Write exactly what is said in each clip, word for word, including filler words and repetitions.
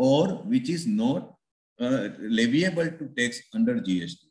or which is not uh, leviable to tax under G S T.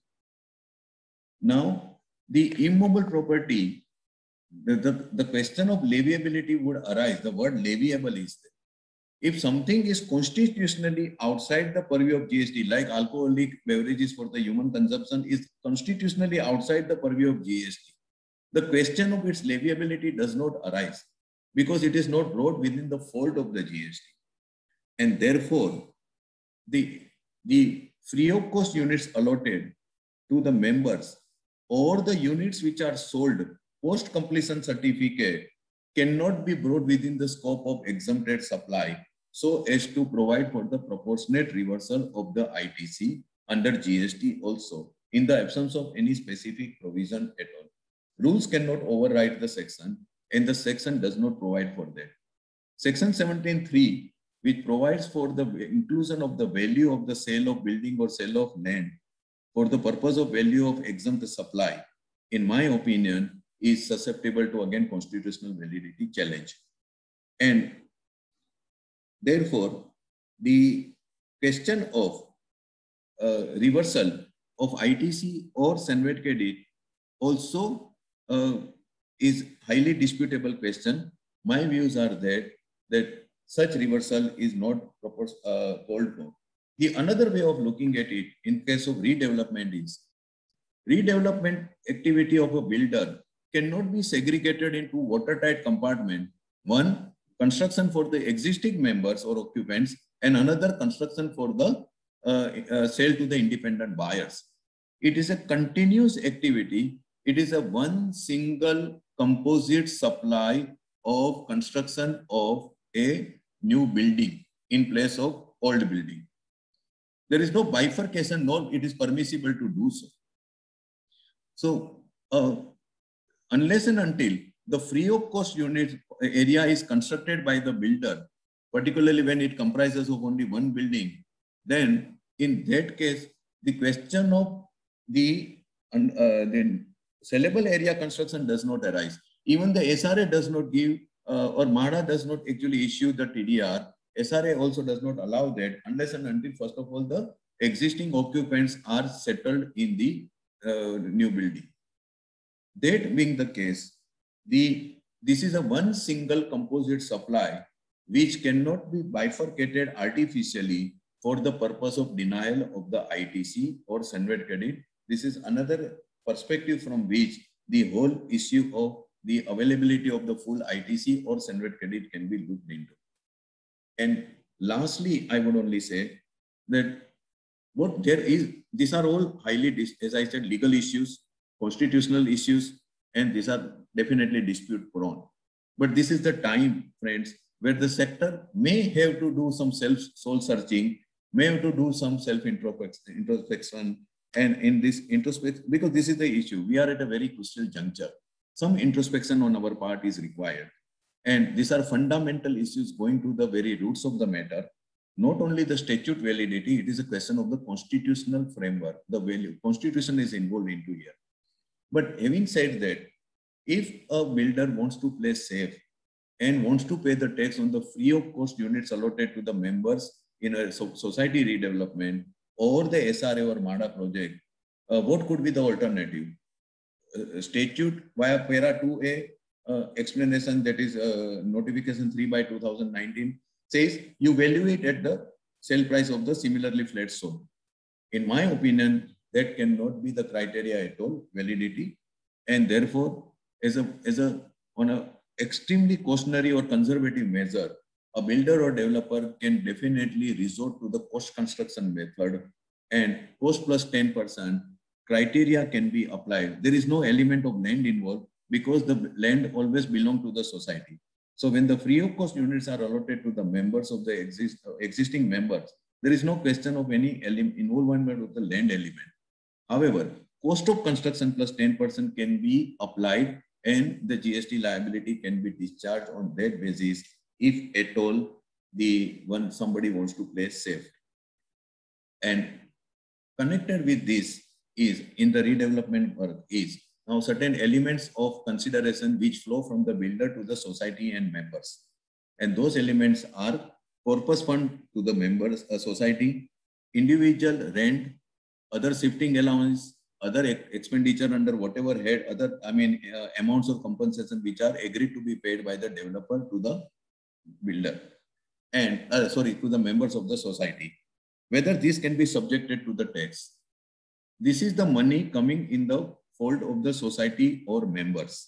Now, the immobile property, the, the, the question of leviability would arise. The word leviable is there. If something is constitutionally outside the purview of G S T, like alcoholic beverages for the human consumption is constitutionally outside the purview of G S T, the question of its leviability does not arise because it is not brought within the fold of the G S T. And therefore, the, the free of cost units allotted to the members or the units which are sold post completion certificate cannot be brought within the scope of exempted supply so as to provide for the proportionate reversal of the I T C under G S T also in the absence of any specific provision at all. Rules cannot override the section and the section does not provide for that. Section seventeen three, which provides for the inclusion of the value of the sale of building or sale of land for the purpose of value of exempt supply, in my opinion, is susceptible to again constitutional validity challenge. And therefore, the question of uh, reversal of I T C or Senvet credit also uh, is highly disputable question. My views are that, that such reversal is not proposed, uh, called for. The another way of looking at it in case of redevelopment is redevelopment activity of a builder cannot be segregated into watertight compartment. One, construction for the existing members or occupants, and another construction for the uh, uh, sale to the independent buyers. It is a continuous activity. It is a one single composite supply of construction of a new building in place of old building. There is no bifurcation, nor it is permissible to do so. So, uh, unless and until the free of cost unit area is constructed by the builder, particularly when it comprises of only one building, then in that case, the question of the, uh, the sellable area construction does not arise. Even the S R A does not give, uh, or MHADA does not actually issue the T D R. S R A also does not allow that unless and until, first of all, the existing occupants are settled in the uh, new building. That being the case, the, this is a one single composite supply which cannot be bifurcated artificially for the purpose of denial of the I T C or Senvet credit. This is another perspective from which the whole issue of the availability of the full I T C or Senvet credit can be looked into. And lastly, I would only say that what there is, these are all highly, as I said, legal issues, constitutional issues, and these are definitely dispute prone. But this is the time, friends, where the sector may have to do some self soul searching, may have to do some self introspection, and in this introspection, because this is the issue, we are at a very crucial juncture. Some introspection on our part is required. And these are fundamental issues going to the very roots of the matter. Not only the statute validity, it is a question of the constitutional framework, the value. Constitution is involved into here. But having said that, if a builder wants to play safe and wants to pay the tax on the free of cost units allotted to the members in a society redevelopment or the S R A or MHADA project, uh, what could be the alternative? Uh, statute via para two A uh, explanation, that is uh, notification three by two thousand nineteen, says you value it at the sale price of the similarly flat sold. In my opinion, that cannot be the criteria at all, validity. And therefore, as a, as a, on a extremely cautionary or conservative measure, a builder or developer can definitely resort to the cost construction method, and cost plus ten percent criteria can be applied. There is no element of land involved because the land always belongs to the society. So when the free of cost units are allotted to the members of the exist, uh, existing members, there is no question of any involvement of the land element. However, cost of construction plus ten percent can be applied and the G S T liability can be discharged on that basis if at all the one somebody wants to play safe. And connected with this is in the redevelopment work is now certain elements of consideration which flow from the builder to the society and members. And those elements are corpus fund to the members uh, society, individual rent, other shifting allowance, other expenditure under whatever head, other, I mean, uh, amounts of compensation which are agreed to be paid by the developer to the builder and, uh, sorry, to the members of the society. Whether this can be subjected to the tax. This is the money coming in the fold of the society or members.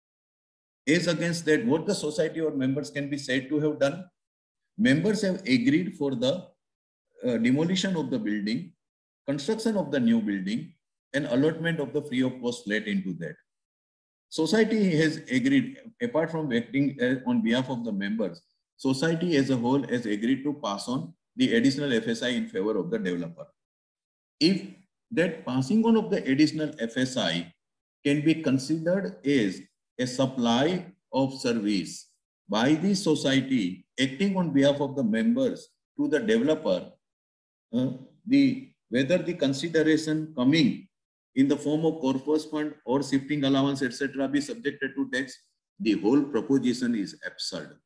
As against that, what the society or members can be said to have done? Members have agreed for the uh, demolition of the building, construction of the new building, and allotment of the free of cost flat into that. Society has agreed, apart from acting on behalf of the members, society as a whole has agreed to pass on the additional F S I in favor of the developer. If that passing on of the additional F S I can be considered as a supply of service by the society acting on behalf of the members to the developer, uh, the whether the consideration coming in the form of corpus fund or shifting allowance, et cetera, be subjected to tax, the whole proposition is absurd.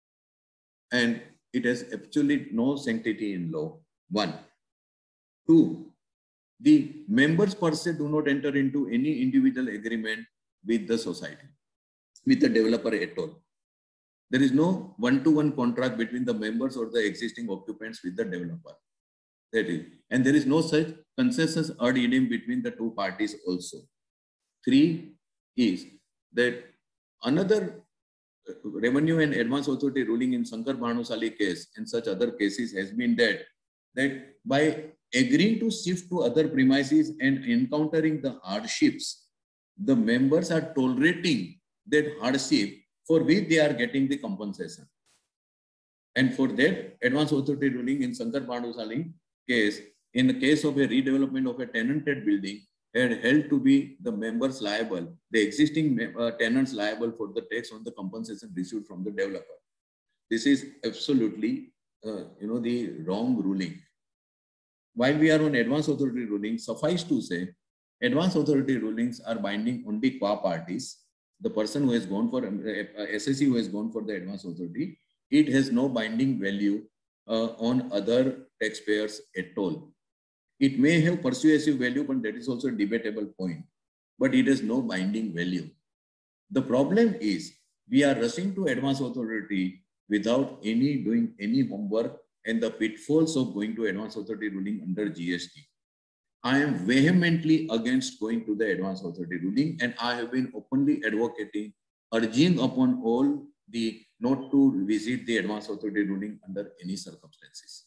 And it has actually no sanctity in law. One. Two, the members per se do not enter into any individual agreement with the society, with the developer at all. There is no one-to-one contract between the members or the existing occupants with the developer. That is, and there is no such consensus ad idem between the two parties also. Three is that another revenue and advance authority ruling in Shankar Bhanusali case and such other cases has been that, that by agreeing to shift to other premises and encountering the hardships, the members are tolerating that hardship for which they are getting the compensation. And for that, advance authority ruling in Shankar Bhanusali case, in the case of a redevelopment of a tenanted building, had held to be the members liable, the existing uh, tenants liable for the tax on the compensation received from the developer. This is absolutely, uh, you know, the wrong ruling. While we are on advance authority ruling, suffice to say, advance authority rulings are binding only qua parties. The person who has gone for, uh, S S C who has gone for the advance authority, it has no binding value uh, on other taxpayers at all. It may have persuasive value, but that is also a debatable point. But it has no binding value. The problem is we are rushing to advance authority without any doing any homework and the pitfalls of going to advance authority ruling under G S T. I am vehemently against going to the advance authority ruling, and I have been openly advocating, urging upon all the not to visit the advance authority ruling under any circumstances.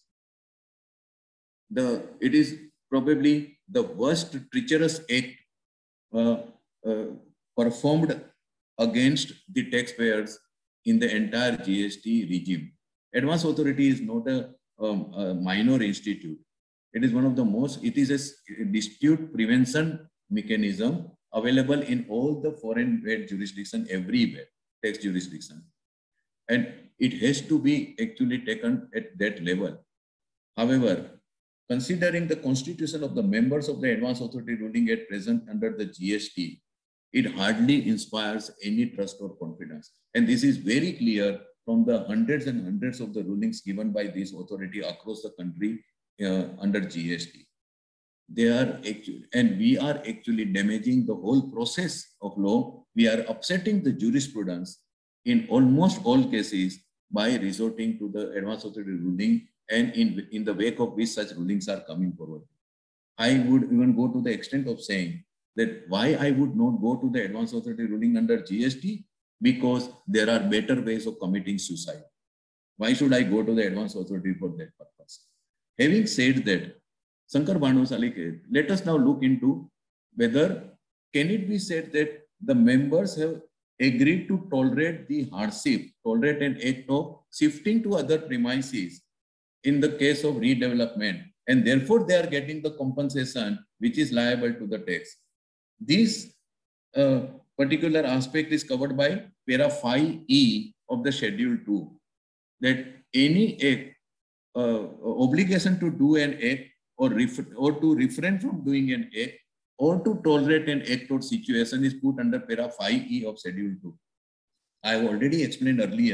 The, it is probably the worst treacherous act uh, uh, performed against the taxpayers in the entire G S T regime. Advance authority is not a, um, a minor institute. It is one of the most, it is a dispute prevention mechanism available in all the foreign jurisdiction everywhere, tax jurisdiction. And it has to be actually taken at that level. However, considering the constitution of the members of the advance authority ruling at present under the G S T, it hardly inspires any trust or confidence. And this is very clear from the hundreds and hundreds of the rulings given by this authority across the country uh, under G S T. They are actually, and we are actually damaging the whole process of law. We are upsetting the jurisprudence in almost all cases by resorting to the advance authority ruling, and in, in the wake of which such rulings are coming forward. I would even go to the extent of saying that why I would not go to the advance authority ruling under G S T, because there are better ways of committing suicide. Why should I go to the advance authority for that purpose? Having said that, Shankar Bhanusali, let us now look into whether can it be said that the members have agreed to tolerate the hardship, tolerate an act of shifting to other premises in the case of redevelopment, and therefore they are getting the compensation which is liable to the tax. This uh, particular aspect is covered by para five E of the schedule two, that any act, uh, obligation to do an act or, or to refrain from doing an act or to tolerate an act or situation is put under para five E of schedule two. I have already explained earlier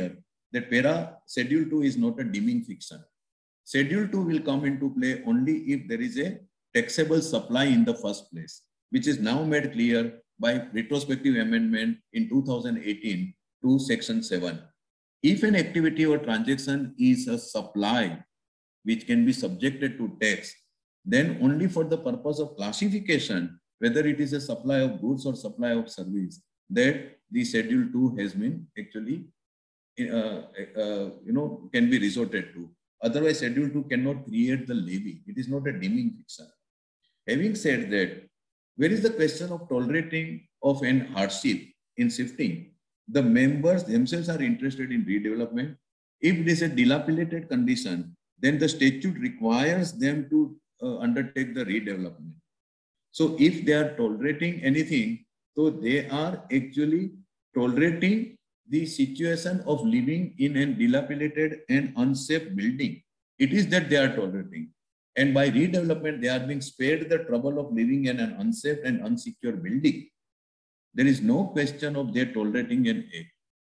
that para schedule two is not a deeming fiction. Schedule two will come into play only if there is a taxable supply in the first place, which is now made clear by retrospective amendment in two thousand eighteen to section seven. If an activity or transaction is a supply which can be subjected to tax, then only for the purpose of classification, whether it is a supply of goods or supply of service, that the schedule two has been actually, uh, uh, you know, can be resorted to. Otherwise, schedule two cannot create the levy. It is not a deeming fiction. Having said that, where is the question of tolerating of an hardship in shifting? The members themselves are interested in redevelopment. If it is a dilapidated condition, then the statute requires them to uh, undertake the redevelopment. So if they are tolerating anything, so they are actually tolerating the situation of living in a dilapidated and unsafe building. It is that they are tolerating. And by redevelopment, they are being spared the trouble of living in an unsafe and unsecure building. There is no question of their tolerating an act.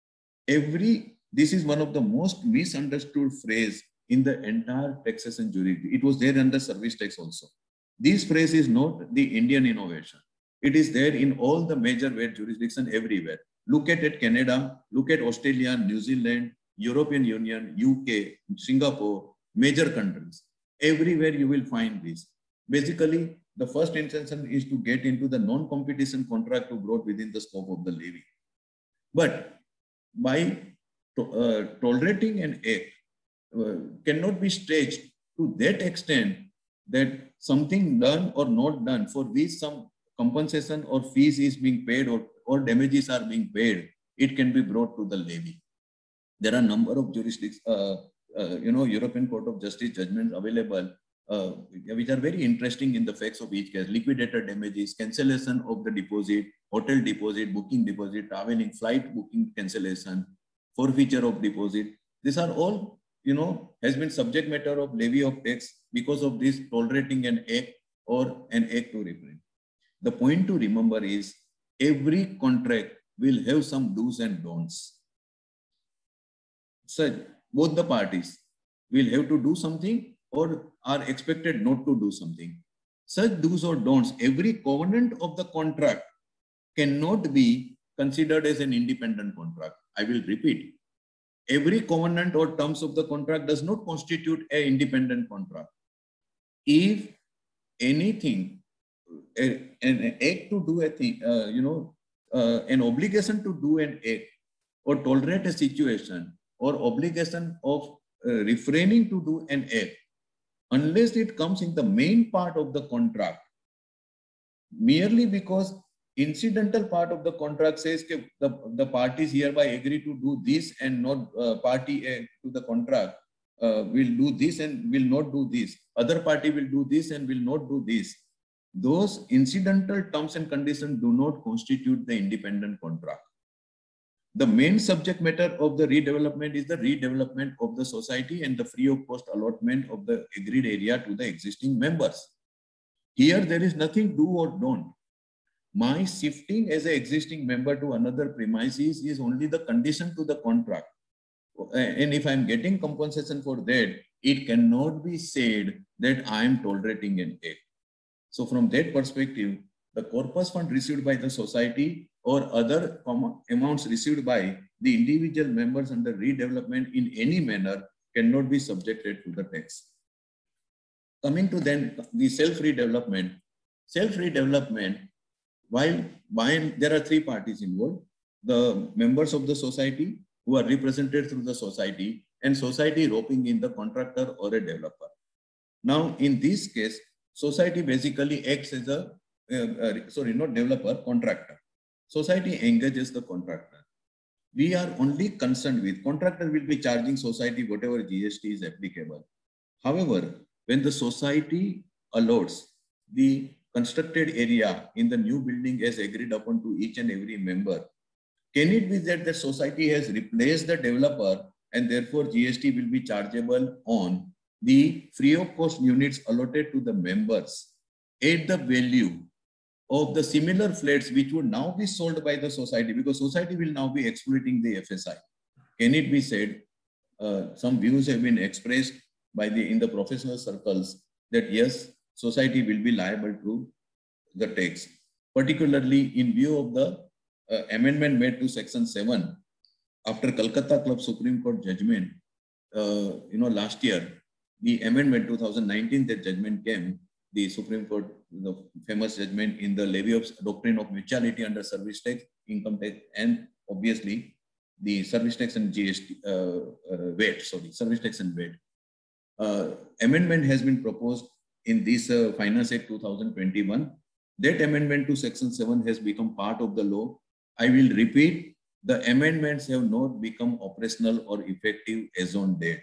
Every, this is one of the most misunderstood phrase in the entire taxation jurisdiction. It was there under service tax also. This phrase is not the Indian innovation. It is there in all the major weight jurisdictions everywhere. Look at it, Canada, look at Australia, New Zealand, European Union, U K, Singapore, major countries. Everywhere you will find this. Basically, the first intention is to get into the non-competition contract to brought within the scope of the levy. But by to, uh, tolerating an act uh, cannot be stretched to that extent that something done or not done for which some compensation or fees is being paid or, or damages are being paid, it can be brought to the levy. There are a number of jurisdictions, uh, uh, you know, European Court of Justice judgments available, uh, which are very interesting in the facts of each case. Liquidator damages, cancellation of the deposit, hotel deposit, booking deposit, traveling, flight booking cancellation, forfeiture of deposit. These are all, you know, has been subject matter of levy of tax because of this tolerating an act or an act to refrain. The point to remember is every contract will have some do's and don'ts. So both the parties will have to do something or are expected not to do something. Such do's or don'ts, every covenant of the contract cannot be considered as an independent contract. I will repeat. Every covenant or terms of the contract does not constitute an independent contract. If anything, a, an act to do a thing, uh, you know, uh, an obligation to do an act or tolerate a situation or obligation of uh, refraining to do an act, unless it comes in the main part of the contract, merely because incidental part of the contract says that the, the parties hereby agree to do this and not uh, party uh, to the contract uh, will do this and will not do this. Other party will do this and will not do this. Those incidental terms and conditions do not constitute the independent contract. The main subject matter of the redevelopment is the redevelopment of the society and the free of cost allotment of the agreed area to the existing members. Here there is nothing do or don't. My shifting as an existing member to another premises is only the condition to the contract. And if I'm getting compensation for that, it cannot be said that I am tolerating an act. So from that perspective, the corpus fund received by the society or other amounts received by the individual members under redevelopment in any manner cannot be subjected to the tax. Coming to then the self-redevelopment. Self-redevelopment, while, while there are three parties involved, the members of the society who are represented through the society and society roping in the contractor or a developer. Now, in this case, society basically acts as a, uh, uh, sorry, not developer, contractor. Society engages the contractor. We are only concerned with, contractor will be charging society whatever G S T is applicable. However, when the society allots the constructed area in the new building as agreed upon to each and every member, can it be that the society has replaced the developer and therefore G S T will be chargeable on the free of cost units allotted to the members at the value of the similar flats which would now be sold by the society, because society will now be exploiting the F S I. can it be said, uh, some views have been expressed by the in the professional circles that yes, society will be liable to the tax, particularly in view of the uh, amendment made to Section seven after Kolkata Club Supreme Court judgment. Uh, you know, last year, the amendment two thousand nineteen, that judgment came, the Supreme Court, the famous judgment in the levy of doctrine of mutuality under service tax, income tax, and obviously the service tax and G S T, uh, uh, V A T, sorry, service tax and V A T. Uh, amendment has been proposed in this uh, Finance Act two thousand twenty-one. That amendment to Section seven has become part of the law. I will repeat, the amendments have not become operational or effective as on date.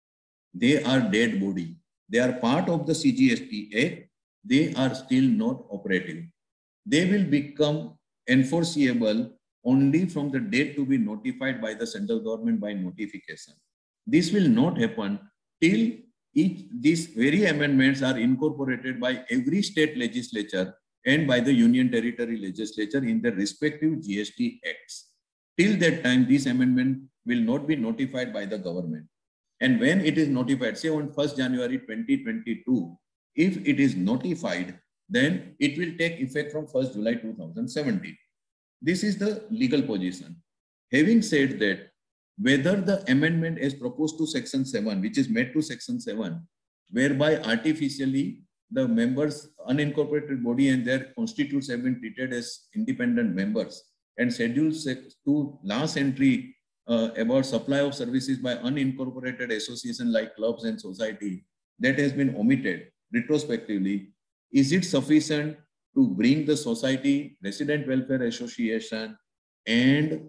They are dead body. They are part of the C G S T Act. They are still not operative. They will become enforceable only from the date to be notified by the central government by notification. This will not happen till each, these very amendments are incorporated by every state legislature and by the union territory legislature in their respective G S T acts. Till that time, this amendment will not be notified by the government. And when it is notified, say on first January twenty twenty-two, if it is notified, then it will take effect from first July two thousand seventeen. This is the legal position. Having said that, whether the amendment as proposed to Section seven, which is made to Section seven, whereby artificially the members, unincorporated body and their constituents have been treated as independent members, and Schedule two last entry uh, about supply of services by unincorporated association like clubs and society, that has been omitted retrospectively. Is it sufficient to bring the society, resident welfare association, and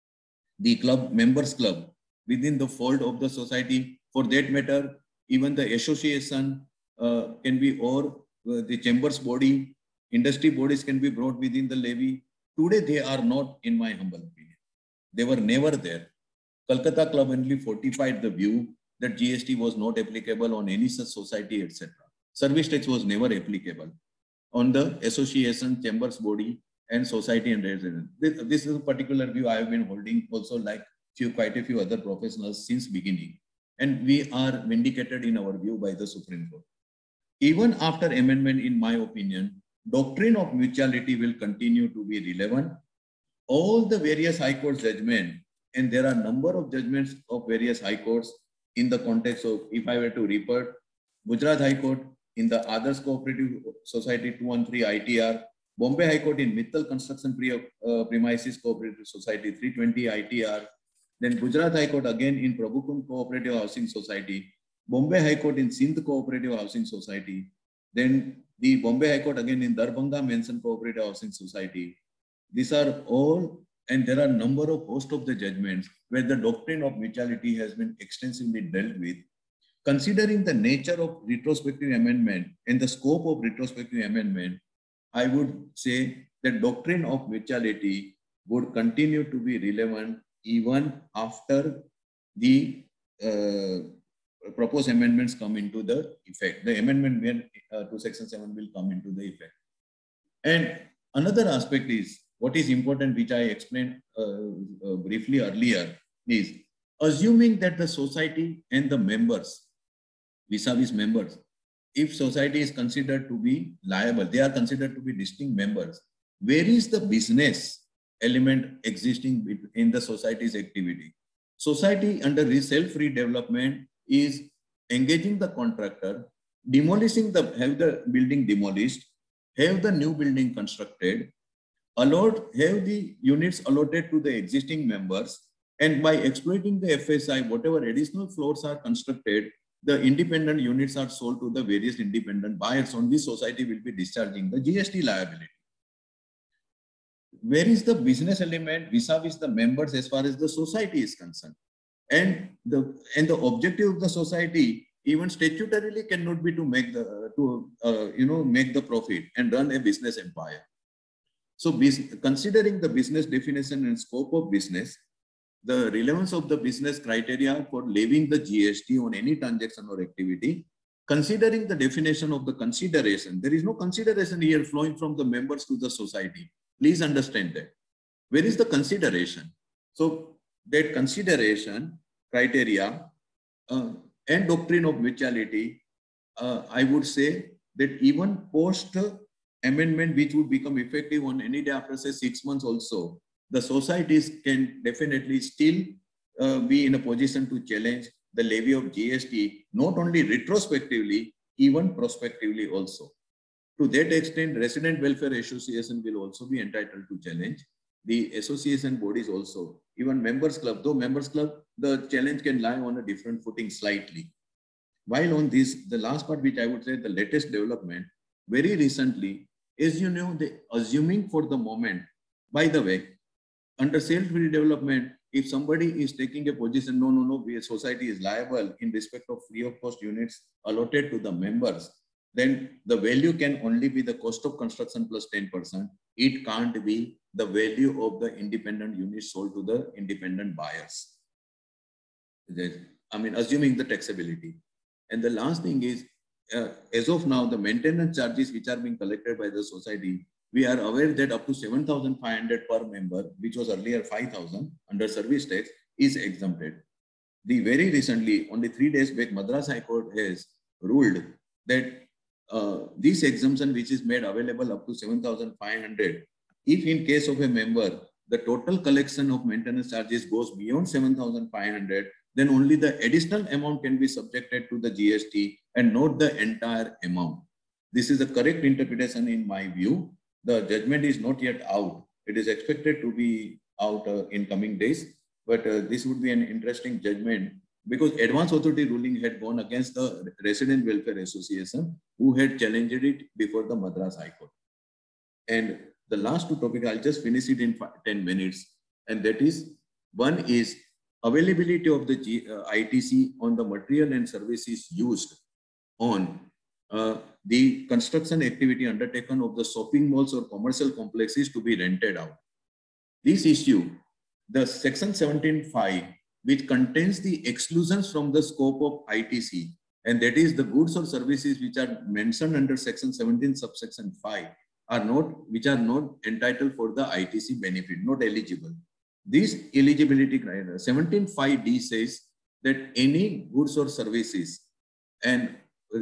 the club, members club within the fold of the society? For that matter, even the association uh, can be, or uh, the chambers body, industry bodies can be brought within the levy. Today, they are not, in my humble opinion. They were never there. Kolkata Club only fortified the view that G S T was not applicable on any such society, et cetera. Service tax was never applicable on the association, chambers body, and society and resident. This, this is a particular view I have been holding also, like few, quite a few other professionals since beginning. And we are vindicated in our view by the Supreme Court. Even after amendment, in my opinion, doctrine of mutuality will continue to be relevant. All the various high court judgments, and there are a number of judgments of various high courts in the context of, if I were to report, Gujarat High Court in the Adarsh Cooperative Society two one three I T R, Bombay High Court in Mittal Construction Pre uh, Premises Cooperative Society three twenty I T R, then Gujarat High Court again in Prabhukum Cooperative Housing Society, Bombay High Court in Sindh Cooperative Housing Society, then the Bombay High Court again in Darbhanga Mansion Cooperative Housing Society. These are all, and there are a number of host of the judgments where the doctrine of mutuality has been extensively dealt with. Considering the nature of retrospective amendment and the scope of retrospective amendment, I would say that doctrine of mutuality would continue to be relevant even after the uh, proposed amendments come into the effect. The amendment when, uh, to Section seven will come into the effect. And another aspect is, what is important, which I explained uh, uh, briefly earlier, is assuming that the society and the members, vis-a-vis members, if society is considered to be liable, they are considered to be distinct members, where is the business element existing in the society's activity? Society under self-redevelopment is engaging the contractor, demolishing the, have the building demolished, have the new building constructed, allot, have the units allotted to the existing members, and by exploiting the F S I, whatever additional floors are constructed, the independent units are sold to the various independent buyers. On this, society will be discharging the G S T liability. Where is the business element vis-a-vis the members as far as the society is concerned? And the, and the objective of the society, even statutorily, cannot be to make the, to, uh, you know, make the profit and run a business empire. So considering the business definition and scope of business, the relevance of the business criteria for levying the G S T on any transaction or activity, considering the definition of the consideration, there is no consideration here flowing from the members to the society. Please understand that. Where is the consideration? So that consideration, criteria, uh, and doctrine of mutuality, uh, I would say that even post amendment, which would become effective on any day after say six months also, the societies can definitely still uh, be in a position to challenge the levy of G S T, not only retrospectively, even prospectively also. To that extent, Resident Welfare Association will also be entitled to challenge. The association bodies also, even members club, though members club, the challenge can lie on a different footing slightly. While on this, the last part, which I would say the latest development, very recently, as you know, the assuming for the moment, by the way, under self-free development, if somebody is taking a position, no, no, no, we a society is liable in respect of free of cost units allotted to the members, then the value can only be the cost of construction plus ten percent. It can't be the value of the independent units sold to the independent buyers. I mean, assuming the taxability. And the last thing is, uh, as of now, the maintenance charges which are being collected by the society, we are aware that up to seven thousand five hundred per member, which was earlier five thousand under service tax, is exempted. The very recently, only three days back, Madras High Court has ruled that uh, this exemption, which is made available up to seven thousand five hundred, if in case of a member, the total collection of maintenance charges goes beyond seven thousand five hundred, then only the additional amount can be subjected to the G S T and not the entire amount. This is the correct interpretation in my view. The judgment is not yet out. It is expected to be out uh, in coming days, but uh, this would be an interesting judgment because advance authority ruling had gone against the Resident Welfare Association who had challenged it before the Madras High Court. And the last two topics, I'll just finish it in five, ten minutes. And that is, one is availability of the G, uh, I T C on the material and services used on uh, the construction activity undertaken of the shopping malls or commercial complexes to be rented out. This issue, the section seventeen point five, which contains the exclusions from the scope of I T C, and that is the goods or services which are mentioned under section seventeen subsection five are not, which are not entitled for the I T C benefit, not eligible. This eligibility criteria, seventeen point five D says that any goods or services, and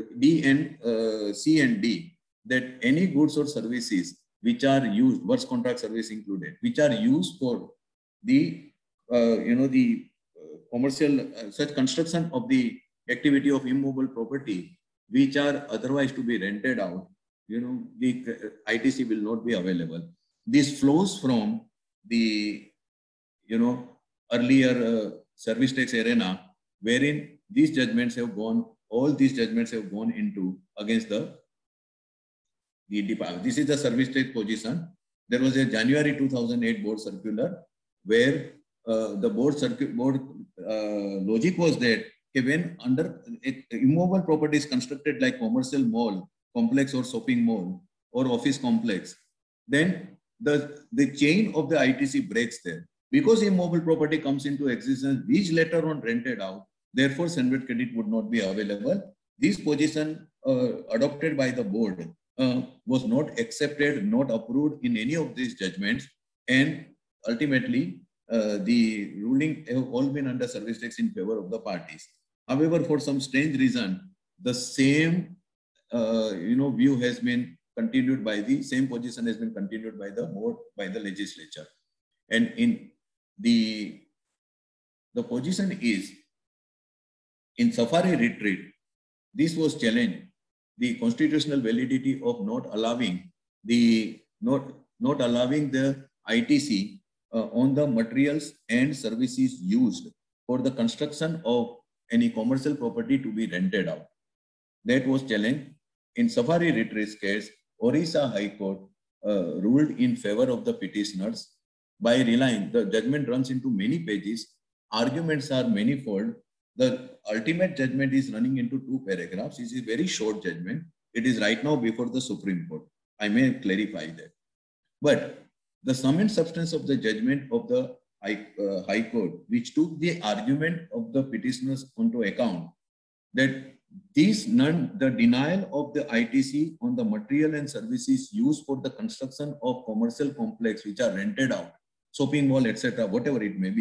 D and uh, C and D, that any goods or services which are used, works contract service included, which are used for the, uh, you know, the uh, commercial, uh, such construction of the activity of immovable property, which are otherwise to be rented out, you know, the I T C will not be available. This flows from the, you know, earlier uh, service tax arena, wherein these judgments have gone, all these judgments have gone into against the, the department. This is the service tax position. There was a January two thousand eight board circular where uh, the board circuit board uh, logic was that when under immovable property is constructed like commercial mall complex or shopping mall or office complex, then the, the chain of the I T C breaks there. Because immobile property comes into existence, which later on rented out, therefore Senvet credit would not be available. This position uh, adopted by the board uh, was not accepted, not approved in any of these judgments, and ultimately uh, the ruling have all been under service tax in favor of the parties. However, for some strange reason, the same uh, you know view has been continued by the same position has been continued by the board, by the legislature, and in the the position is in safari retreat. This was challenged, the constitutional validity of not allowing the not not allowing the I T C uh, on the materials and services used for the construction of any commercial property to be rented out. That was challenged. In safari retreat's case, Orissa High Court uh, ruled in favor of the petitioners by relying, the judgment runs into many pages, arguments are manifold. The ultimate judgment is running into two paragraphs. It is a very short judgment. It is right now before the Supreme Court. I may clarify that. But the sum and substance of the judgment of the High, uh, High Court, which took the argument of the petitioners onto account, that these none, the denial of the I T C on the material and services used for the construction of commercial complex which are rented out, shopping mall, et cetera, whatever it may be,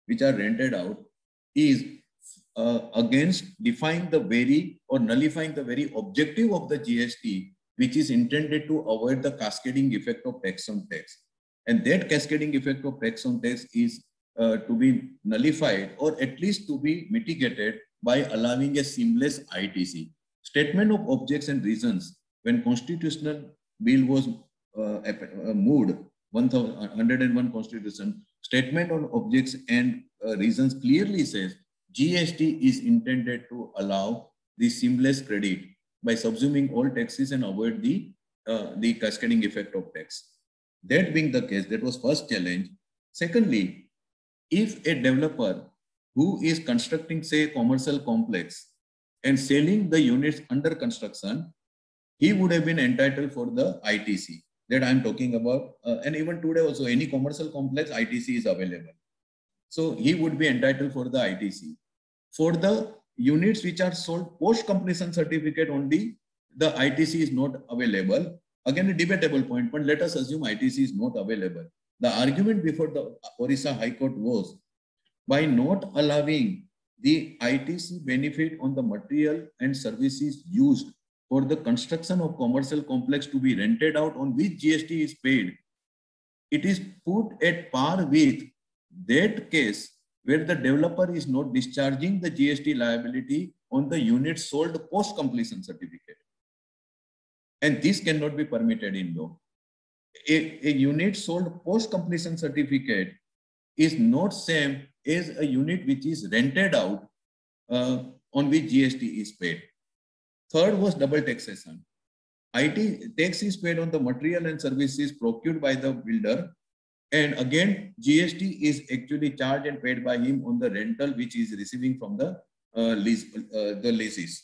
which are rented out is uh, against defying the very or nullifying the very objective of the G S T, which is intended to avoid the cascading effect of tax on tax. And that cascading effect of tax on tax is uh, to be nullified or at least to be mitigated by allowing a seamless I T C. Statement of objects and reasons when constitutional bill was uh, uh, moved, one hundred and one constitution, statement on objects and uh, reasons clearly says G S T is intended to allow the seamless credit by subsuming all taxes and avoid the, uh, the cascading effect of tax. That being the case, that was first challenge. Secondly, if a developer who is constructing, say, a commercial complex and selling the units under construction, he would have been entitled for the I T C that I'm talking about. Uh, and even today also, any commercial complex, I T C is available. So he would be entitled for the I T C. For the units which are sold post-completion certificate only, the I T C is not available. Again, a debatable point, but let us assume I T C is not available. The argument before the Orissa High Court was, by not allowing the I T C benefit on the material and services used for the construction of commercial complex to be rented out on which G S T is paid, it is put at par with that case where the developer is not discharging the G S T liability on the units sold post-completion certificate. And this cannot be permitted in law. A, a unit sold post-completion certificate is not same as a unit which is rented out uh, on which G S T is paid. Third was double taxation. I T tax is paid on the material and services procured by the builder. And again, G S T is actually charged and paid by him on the rental which he is receiving from the uh, lease, uh, the leases.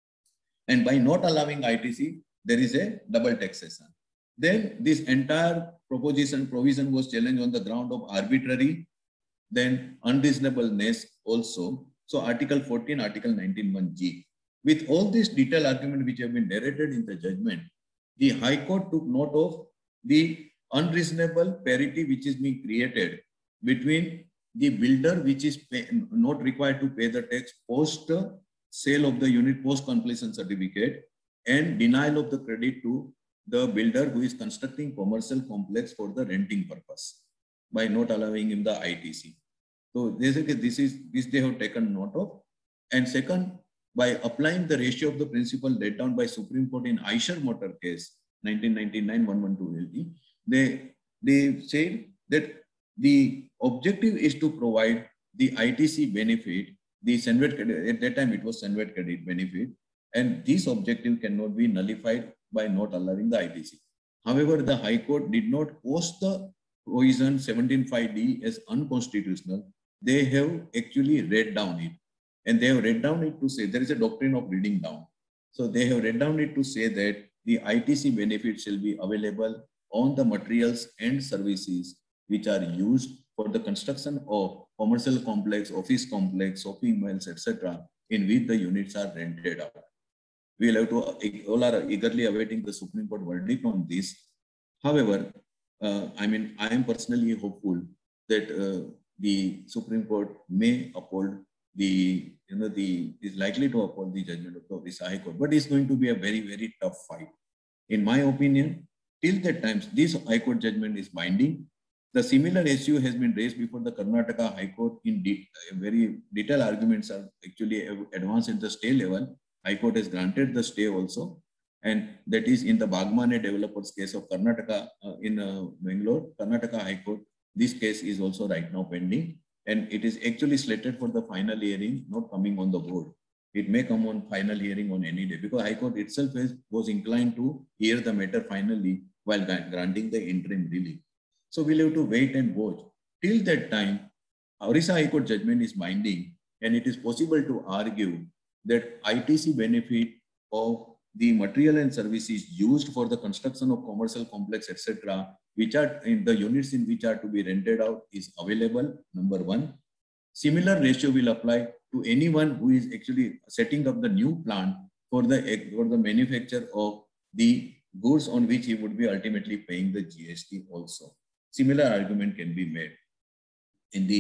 And by not allowing I T C, there is a double taxation. Then this entire proposition provision was challenged on the ground of arbitrary, then unreasonableness also. So Article fourteen, Article nineteen one G. With all this detailed argument which have been narrated in the judgment, the High Court took note of the unreasonable parity which is being created between the builder which is pay, not required to pay the tax post sale of the unit post completion certificate and denial of the credit to the builder who is constructing commercial complex for the renting purpose by not allowing him the I T C. So this is this they have taken note of. And second, by applying the ratio of the principle laid down by Supreme Court in Eicher Motor case nineteen ninety-nine one twelve L E, they they said that the objective is to provide the I T C benefit, the Senvet credit, at that time it was Senvet credit benefit, and this objective cannot be nullified by not allowing the I T C. However, the High Court did not post the provision seventeen five D as unconstitutional. They have actually read down it. And they have read down it to say, there is a doctrine of reading down. So they have read down it to say that the I T C benefit shall be available on the materials and services which are used for the construction of commercial complex, office complex, shopping malls, et cetera, in which the units are rented out. We will have to, all are eagerly awaiting the Supreme Court verdict on this. However, uh, I mean, I am personally hopeful that uh, the Supreme Court may uphold the, you know, the, is likely to uphold the judgment of the Orissa High Court, but it's going to be a very, very tough fight. In my opinion, till that time, this High Court judgment is binding. The similar issue has been raised before the Karnataka High Court in de very detailed arguments are actually advanced at the stay level. High Court has granted the stay also. And that is in the Bagmane developers case of Karnataka uh, in uh, Bangalore, Karnataka High Court. This case is also right now pending. And it is actually slated for the final hearing, not coming on the board. It may come on final hearing on any day because High Court itself has, was inclined to hear the matter finally while granting the interim relief. So we'll have to wait and watch. Till that time, Orissa High Court judgment is binding and it is possible to argue that I T C benefit of the material and services used for the construction of commercial complex, et cetera, which are in the units in which are to be rented out is available, number one. Similar ratio will apply to anyone who is actually setting up the new plant for the, for the manufacture of the goods on which he would be ultimately paying the G S T also. Similar argument can be made. In the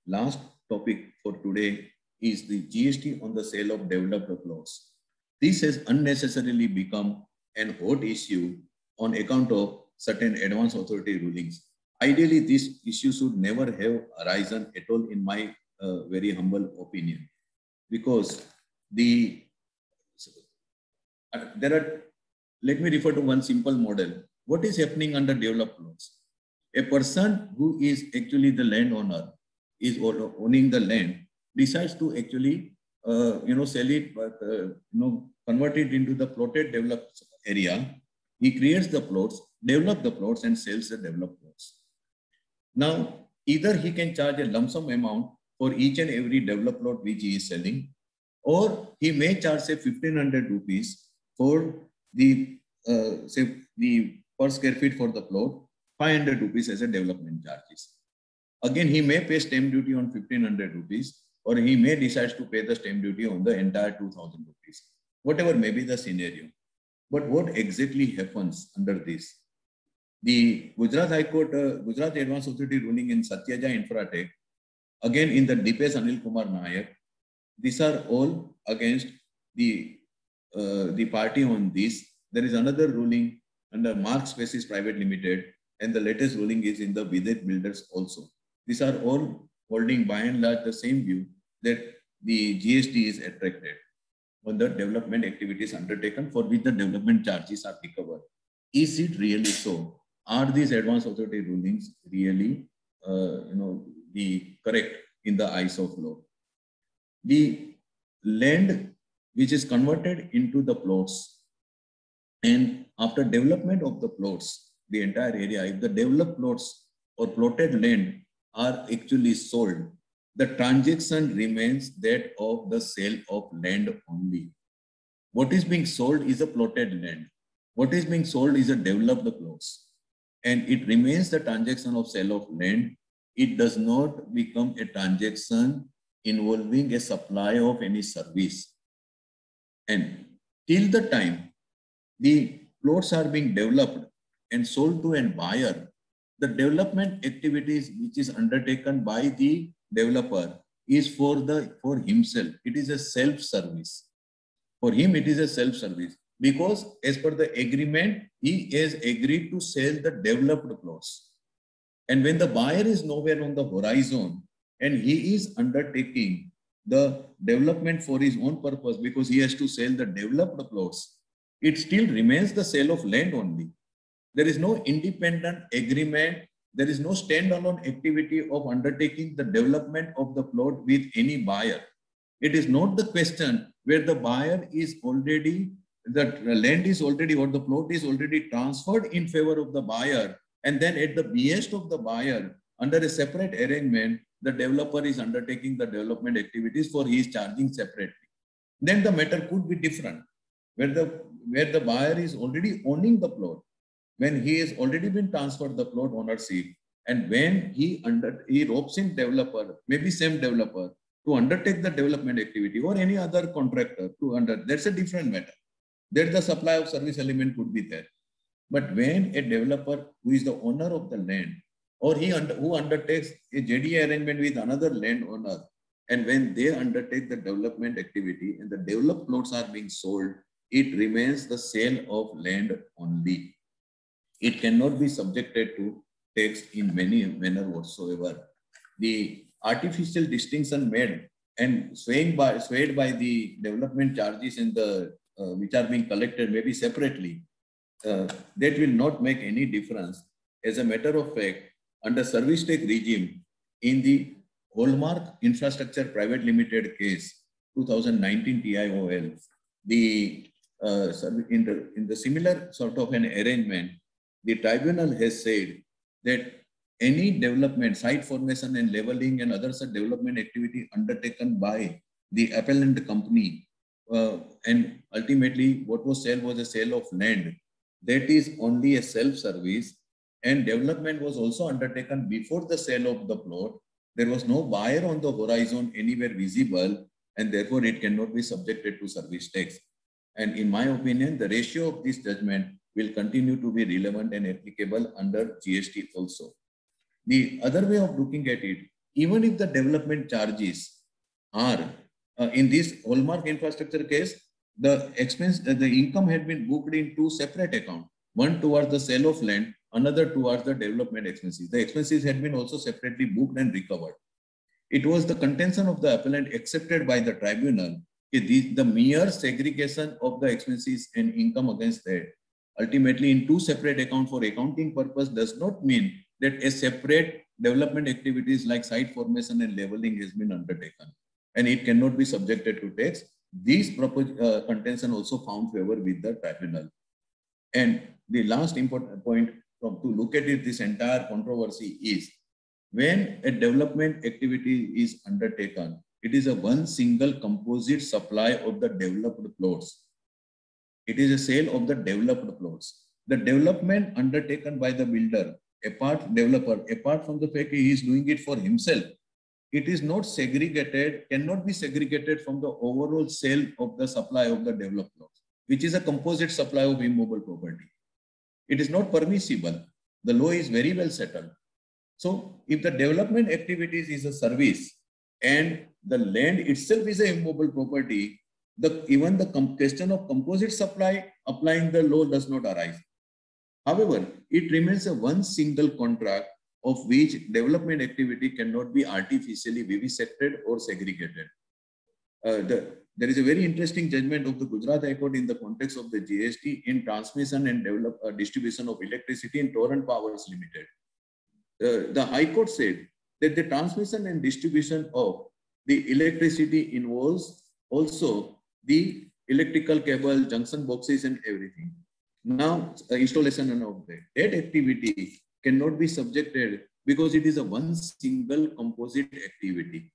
last topic for today is the G S T on the sale of developed plots. This has unnecessarily become an hot issue on account of certain advance authority rulings. Ideally, this issue should never have arisen at all, in my uh, very humble opinion, because the uh, there are. Let me refer to one simple model. What is happening under developed plots? A person who is actually the landowner, is owning the land, decides to actually, uh, you know, sell it, but uh, you know, convert it into the plotted developed area. He creates the plots, develop the plots, and sells the developed plots. Now, either he can charge a lump sum amount for each and every developed plot which he is selling, or he may charge say fifteen hundred rupees for the uh, say the per square feet for the plot, five hundred rupees as a development charges. Again, he may pay stamp duty on fifteen hundred rupees, or he may decide to pay the stamp duty on the entire two thousand rupees, whatever may be the scenario. But what exactly happens under this? The Gujarat High Court, uh, Gujarat Advance Authority ruling in Satyaja Infratech, again in the Dipesh Anil Kumar Nayak, these are all against the, uh, the party on this. There is another ruling under Mark Spaces Private Limited, and the latest ruling is in the Vidit Builders also. These are all holding by and large the same view that the G S T is attracted on the development activities undertaken for which the development charges are recovered. Is it really so? Are these advance authority rulings really, uh, you know, the correct in the eyes of law? The land which is converted into the plots, and after development of the plots, the entire area, if the developed plots or plotted land are actually sold, the transaction remains that of the sale of land only. What is being sold is a plotted land. What is being sold is a developed plots. And it remains the transaction of sale of land. It does not become a transaction involving a supply of any service. And till the time the plots are being developed and sold to a buyer, the development activities which is undertaken by the developer is for the for himself. It is a self-service. For him, it is a self-service, because as per the agreement, he has agreed to sell the developed plots. And when the buyer is nowhere on the horizon and he is undertaking the development for his own purpose because he has to sell the developed plots, it still remains the sale of land only. There is no independent agreement. There is no standalone activity of undertaking the development of the plot with any buyer. It is not the question where the buyer is already, the land is already, or the plot is already transferred in favor of the buyer. And then at the behest of the buyer, under a separate arrangement, the developer is undertaking the development activities for his charging separately. Then the matter could be different, where the, where the buyer is already owning the plot, when he has already been transferred the plot ownership, and when he under he ropes in developer, maybe same developer, to undertake the development activity, or any other contractor to under, that's a different matter. There the supply of service element could be there. But when a developer who is the owner of the land, or he under, who undertakes a J D A arrangement with another landowner, and when they undertake the development activity and the developed plots are being sold, it remains the sale of land only. It cannot be subjected to tax in many manner whatsoever. The artificial distinction made and swaying by, swayed by the development charges in the uh, which are being collected maybe separately, uh, that will not make any difference. As a matter of fact, under service tax regime in the Hallmark Infrastructure Private Limited case, two thousand nineteen T I O L, the uh, in the in the similar sort of an arrangement, the tribunal has said that any development, site formation and leveling and other such development activity undertaken by the appellant company, uh, and ultimately what was sold was a sale of land, that is only a self-service, and development was also undertaken before the sale of the plot. There was no buyer on the horizon anywhere visible, and therefore it cannot be subjected to service tax. And in my opinion, the ratio of this judgment will continue to be relevant and applicable under G S T also. The other way of looking at it, even if the development charges are uh, in this hallmark infrastructure case, the expense, uh, the income had been booked in two separate accounts, one towards the sale of land, another towards the development expenses. The expenses had been also separately booked and recovered. It was the contention of the appellant accepted by the tribunal the, the mere segregation of the expenses and income against that ultimately in two separate accounts for accounting purpose does not mean that a separate development activities like site formation and leveling has been undertaken and it cannot be subjected to tax. These proposed uh, contention also found favor with the tribunal. And the last important point from, to look at it, this entire controversy is when a development activity is undertaken, it is a one single composite supply of the developed plots. It is a sale of the developed plots. The development undertaken by the builder, apart developer, apart from the fact he is doing it for himself, it is not segregated, cannot be segregated from the overall sale of the supply of the developed plots, which is a composite supply of immovable property. It is not permissible. The law is very well settled. So if the development activities is a service and the land itself is a immovable property, the, even the question of composite supply applying the law does not arise. However, it remains a one single contract of which development activity cannot be artificially vivisected or segregated. Uh, the, there is a very interesting judgment of the Gujarat High Court in the context of the G S T in transmission and develop, uh, distribution of electricity in Torrent Powers Limited. Uh, the High Court said that the transmission and distribution of the electricity involves also the electrical cable, junction boxes and everything. Now, uh, installation and of that. That activity cannot be subjected because it is a one single composite activity.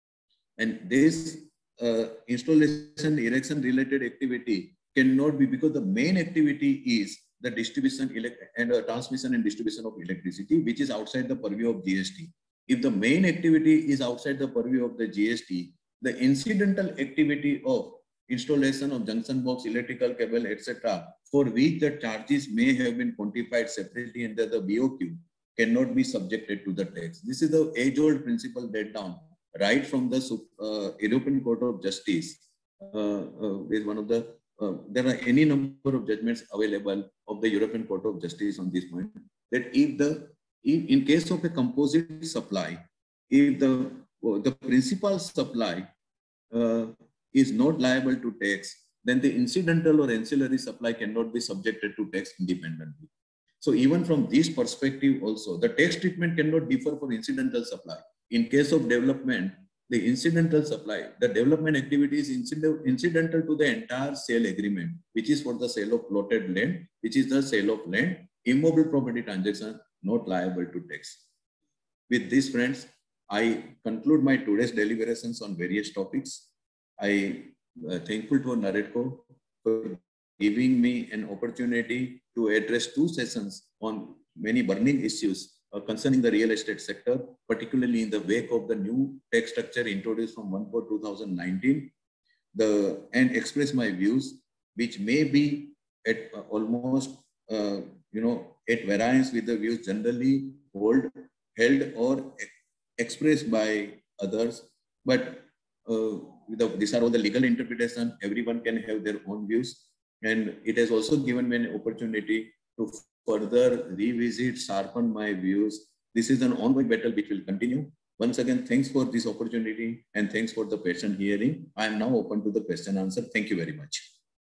And this uh, installation, erection related activity cannot be because the main activity is the distribution and uh, transmission and distribution of electricity, which is outside the purview of G S T. If the main activity is outside the purview of the G S T, the incidental activity of installation of junction box, electrical cable, et cetera, for which the charges may have been quantified separately under the B O Q, cannot be subjected to the tax. This is the age-old principle laid down right from the uh, European Court of Justice. Uh, uh, is one of the uh, there are any number of judgments available of the European Court of Justice on this point. That if the if in case of a composite supply, if the the principal supply uh, is not liable to tax, then the incidental or ancillary supply cannot be subjected to tax independently. So even from this perspective also, the tax treatment cannot differ for incidental supply. In case of development, the incidental supply, the development activity is incidental to the entire sale agreement, which is for the sale of plotted land, which is the sale of land, immobile property transaction, not liable to tax. With this, friends, I conclude my today's deliberations on various topics. I am uh, thankful to NAREDCO for giving me an opportunity to address two sessions on many burning issues uh, concerning the real estate sector, particularly in the wake of the new tax structure introduced from January first, two thousand nineteen, the, and express my views, which may be at uh, almost, uh, you know, at variance with the views generally hold, held or expressed by others. But uh, The, these are all the legal interpretation. Everyone can have their own views. And it has also given me an opportunity to further revisit, sharpen my views. This is an ongoing battle which will continue. Once again, thanks for this opportunity and thanks for the patient hearing. I am now open to the question answer. Thank you very much.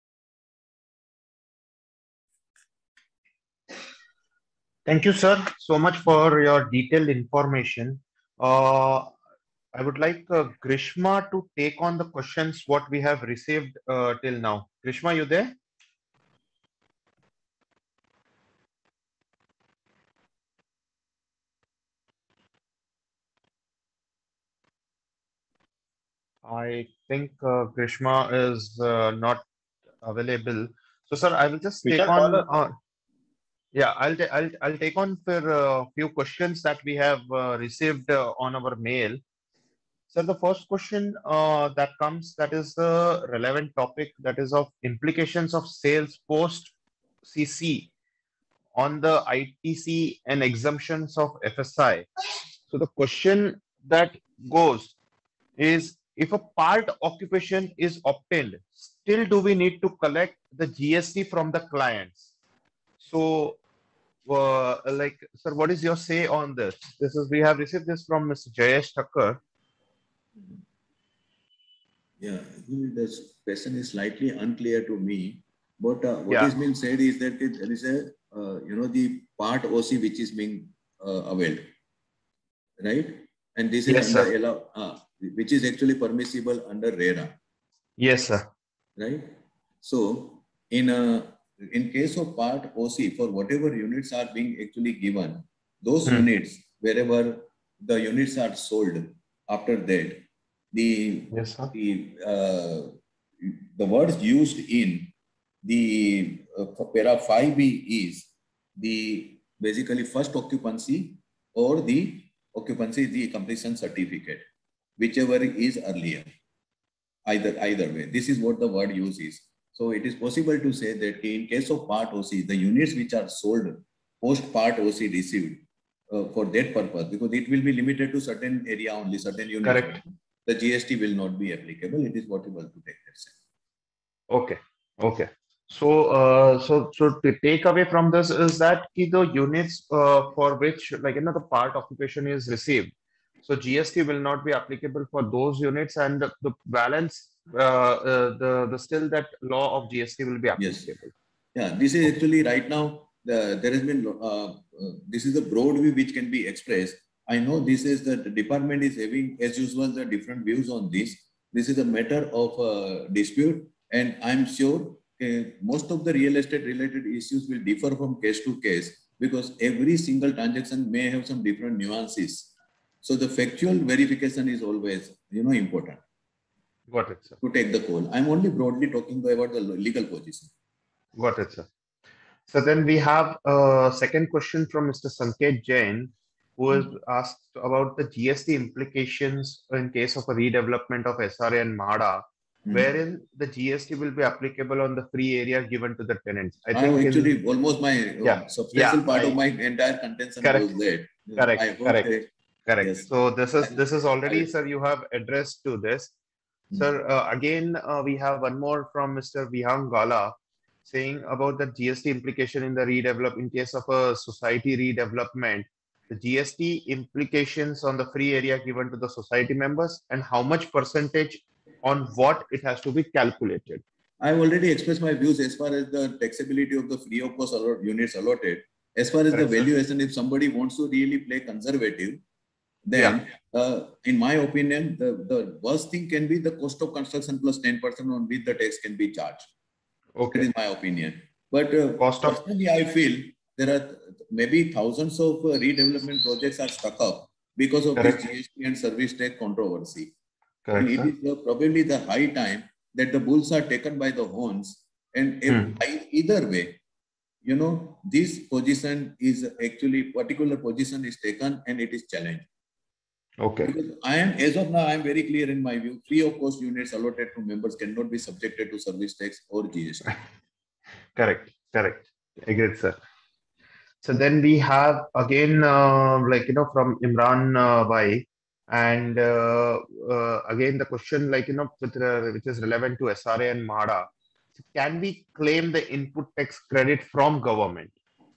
Thank you, sir, so much for your detailed information. Uh, I would like uh, Grishma to take on the questions what we have received uh, till now. Grishma, you there? I think uh, Grishma is uh, not available. So, sir, I will just take on. Uh, yeah, I'll I'll I'll take on for a uh, few questions that we have uh, received uh, on our mail. So the first question uh, that comes, that is the relevant topic, that is of implications of sales post C C on the I T C and exemptions of F S I. So the question that goes is, if a part occupation is obtained, still do we need to collect the G S T from the clients? So, uh, like, sir, what is your say on this? This is, we have received this from Mister Jayesh Thakkar. Yeah, this question is slightly unclear to me. But uh, what Yeah. is being said is that it, there is a, uh, you know, the part O C which is being uh, availed, right? And this is Yes, under sir. allow, uh, which is actually permissible under RERA. Yes, sir. Right? So, in a in case of part O C, for whatever units are being actually given, those Hmm. units, wherever the units are sold after that, the Yes, sir. the uh, the words used in the uh, para five B is the basically first occupancy or the occupancy the completion certificate, whichever is earlier. Either either way, this is what the word use is. So it is possible to say that in case of part O C, the units which are sold post part O C received uh, for that purpose, because it will be limited to certain area only, certain units. Correct. The G S T will not be applicable. It is possible to take that sense. Okay. Okay. So, uh, so, so the takeaway from this is that ki the units uh, for which, like, you know, the part occupation is received, so G S T will not be applicable for those units, and the, the balance, uh, uh, the the still that law of G S T will be Yes. applicable. Yeah, this is Okay. actually right now, the, there has been, uh, uh, this is the broad view which can be expressed. I know this is the, the department is having, as usual, the different views on this. This is a matter of uh, dispute, and I'm sure uh, most of the real estate related issues will differ from case to case, because every single transaction may have some different nuances. So the factual verification is always, you know, important. Got it, sir. To take the call. I'm only broadly talking about the legal position. Got it, sir. So then we have a second question from Mister Sanket Jain, who has asked about the G S T implications in case of a redevelopment of S R A and MHADA, Mm. wherein the G S T will be applicable on the free area given to the tenants. I I think actually in, almost my yeah, uh, substantial yeah, part I, of my entire contention correct, was that. correct, I hope correct, that, correct. yes. So this is this is already, I, sir, you have addressed to this. Hmm. Sir, uh, again, uh, we have one more from Mister Vihang Gala, saying about the G S T implication in the redevelop, in case of a society redevelopment, the G S T implications on the free area given to the society members, and how much percentage on what it has to be calculated. I've already expressed my views as far as the taxability of the free of cost allot, units allotted. As far as Correct, the sir. valuation, if somebody wants to really play conservative, then Yeah. uh, in my opinion, the, the worst thing can be the cost of construction plus ten percent on which the tax can be charged. Okay. That is my opinion. But uh, Cost of- personally, I feel there are maybe thousands of uh, redevelopment projects are stuck up because of Correct. this G S T and service tax controversy. Correct, And it sir. is uh, probably the high time that the bulls are taken by the horns. And if, Hmm. either way, you know, this position is actually, particular position is taken and it is challenged. Okay. Because I am, as of now, I am very clear in my view, free of cost units allotted to members cannot be subjected to service tax or G S T. Correct, correct. Agreed, sir. So then we have again, uh, like, you know, from Imran uh, Bhai, and uh, uh, again the question, like, you know, with, uh, which is relevant to S R A and MHADA. So can we claim the input tax credit from government?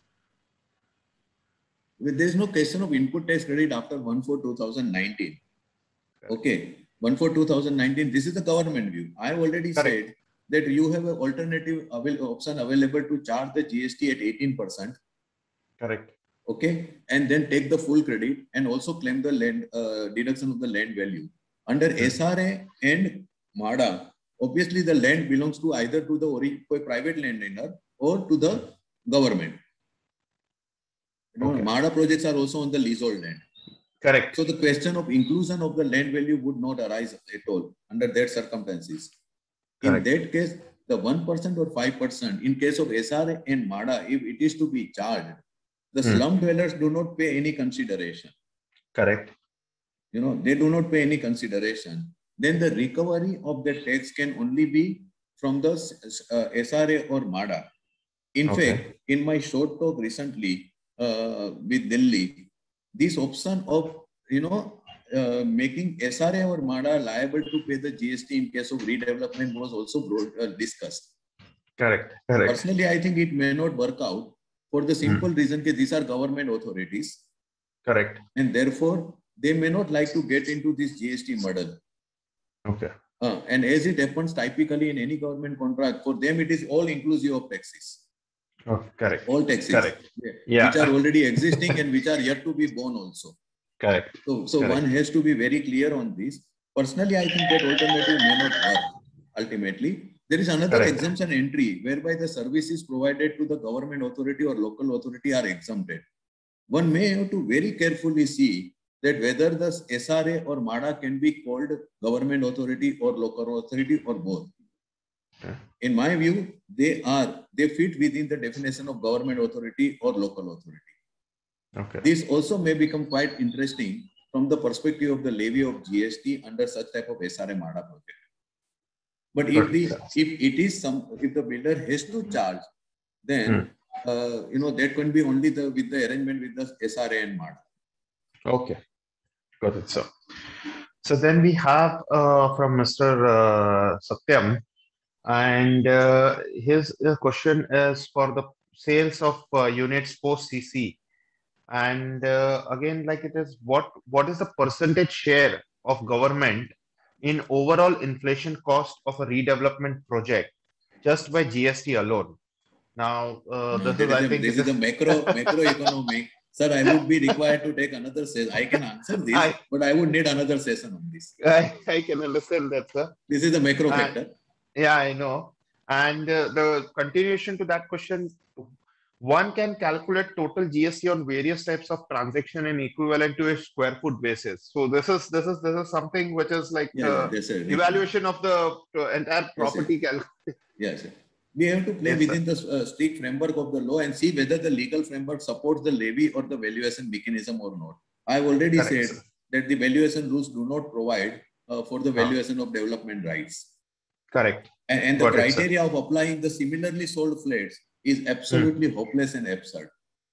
There is no question of input tax credit after one four two thousand nineteen. Okay, one four two thousand nineteen, this is the government view. I already Correct. said that you have an alternative avail option available to charge the G S T at eighteen percent. Correct. Okay, and then take the full credit and also claim the land uh, deduction of the land value. Under Hmm. S R A and MHADA, obviously the land belongs to either to the private landowner or to the government. You know, Okay. MHADA projects are also on the leasehold land. Correct. So the question of inclusion of the land value would not arise at all under that circumstances. Correct. In that case, the one percent or five percent, in case of S R A and MHADA, if it is to be charged, the Hmm. slum dwellers do not pay any consideration. Correct. You know, they do not pay any consideration. Then the recovery of the tax can only be from the uh, S R A or MHADA. In Okay. fact, in my short talk recently uh, with Delhi, this option of, you know, uh, making S R A or MADA liable to pay the G S T in case of redevelopment was also broad, uh, discussed. Correct. Correct. Personally, I think it may not work out for the simple hmm. reason that these are government authorities. Correct. And therefore, they may not like to get into this G S T muddle. Okay. Uh, and as it happens typically in any government contract, for them it is all inclusive of taxes. Oh, correct. All taxes, correct. Yeah. which are already existing and which are yet to be borne also. Correct. So, so correct. one has to be very clear on this. Personally, I think that alternative may not work. Ultimately, there is another correct. exemption entry whereby the services provided to the government authority or local authority are exempted. One may have to very carefully see that whether the S R A or MADA can be called government authority or local authority or both. Okay. In my view, they are, they fit within the definition of government authority or local authority. Okay. This also may become quite interesting from the perspective of the levy of G S T under such type of S R A MADA project. But if the if it is some if the builder has to charge, then hmm. uh, you know that can be only the with the arrangement with the S R A and MADA. Okay, got it. So, so then we have uh, from Mister Uh, Satyam, and uh, his uh, question is for the sales of uh, units post C C. And uh, again, like it is, what what is the percentage share of government in overall inflation cost of a redevelopment project just by G S T alone? Now, uh, no, this is, is I a, think, this is a macro macro economic. Sir, I would be required to take another session. I can answer this, I, but I would need another session on this. I, I can understand that, sir. This is the macro and, factor. Yeah, I know. And uh, the continuation to that question, one can calculate total G S T on various types of transaction and equivalent to a square foot basis. So this is this is this is something which is like yeah, the yeah, evaluation of the entire property yes, calculation. Yes, sir. We have to play yes, within sir. the uh, strict framework of the law and see whether the legal framework supports the levy or the valuation mechanism or not. I've already Correct, said sir. that the valuation rules do not provide uh, for the valuation huh. of development rights. Correct. And, and the Got criteria it, of applying the similarly sold flats is absolutely hmm. hopeless and absurd.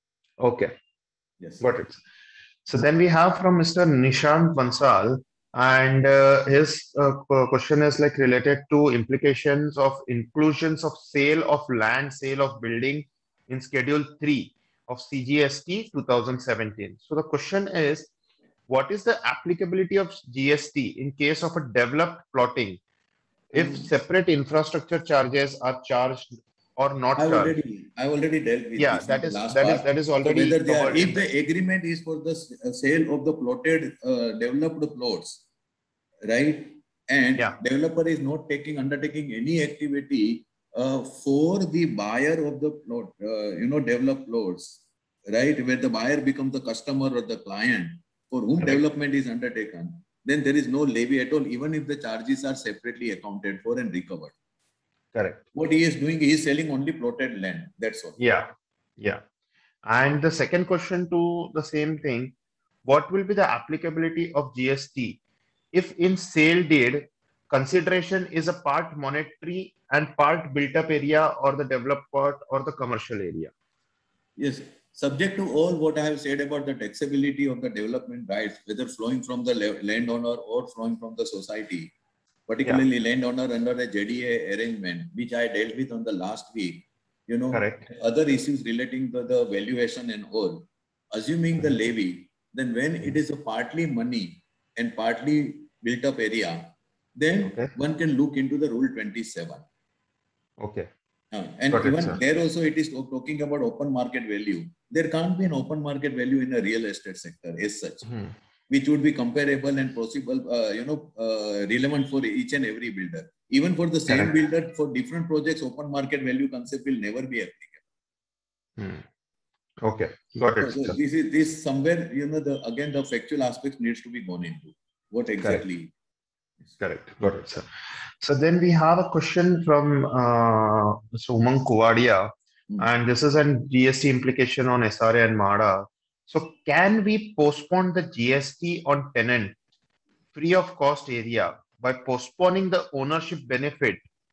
Okay. Yes. Got it. So then we have from Mister Nishant Bansal. And uh, his uh, question is like related to implications of inclusions of sale of land, sale of building in Schedule three of C G S T two thousand seventeen. So the question is, what is the applicability of G S T in case of a developed plotting if separate infrastructure charges are charged or not I charged? Already, I already dealt with yeah, this that is last that part. is that is already so whether they are, if the agreement is for the sale of the plotted uh, developed plots, right, and yeah. developer is not taking undertaking any activity uh, for the buyer of the plot, uh, you know, developed plots, right, where the buyer becomes the customer or the client for whom Correct. development is undertaken, then there is no levy at all, even if the charges are separately accounted for and recovered. Correct. What he is doing, he is selling only plotted land. That's all. Yeah. Yeah. And the second question to the same thing, what will be the applicability of G S T if in sale deed consideration is a part monetary and part built up area or the developed part or the commercial area? Yes. Subject to all what I have said about the taxability of the development rights, whether flowing from the landowner or flowing from the society, particularly yeah. landowner under a J D A arrangement, which I dealt with on the last week, you know, Correct. other issues relating to the valuation and all, assuming the levy, then when it is a partly money and partly built up area, then okay. one can look into the rule twenty-seven. Okay. Uh, and Got even it, there also it is talking about open market value. There can't be an open market value in a real estate sector as such, hmm. which would be comparable and possible, uh, you know, uh, relevant for each and every builder. Even for the same Correct. builder, for different projects, open market value concept will never be applicable. Hmm. Okay, got it. So, so this is this somewhere, you know, the again the factual aspects needs to be gone into. What exactly? Correct. Correct. Got it, sir. So then we have a question from uh, Mister Umang Kuvadia, hmm. and this is an G S T implication on S R A and MADA. So can we postpone the G S T on tenant free of cost area by postponing the ownership benefit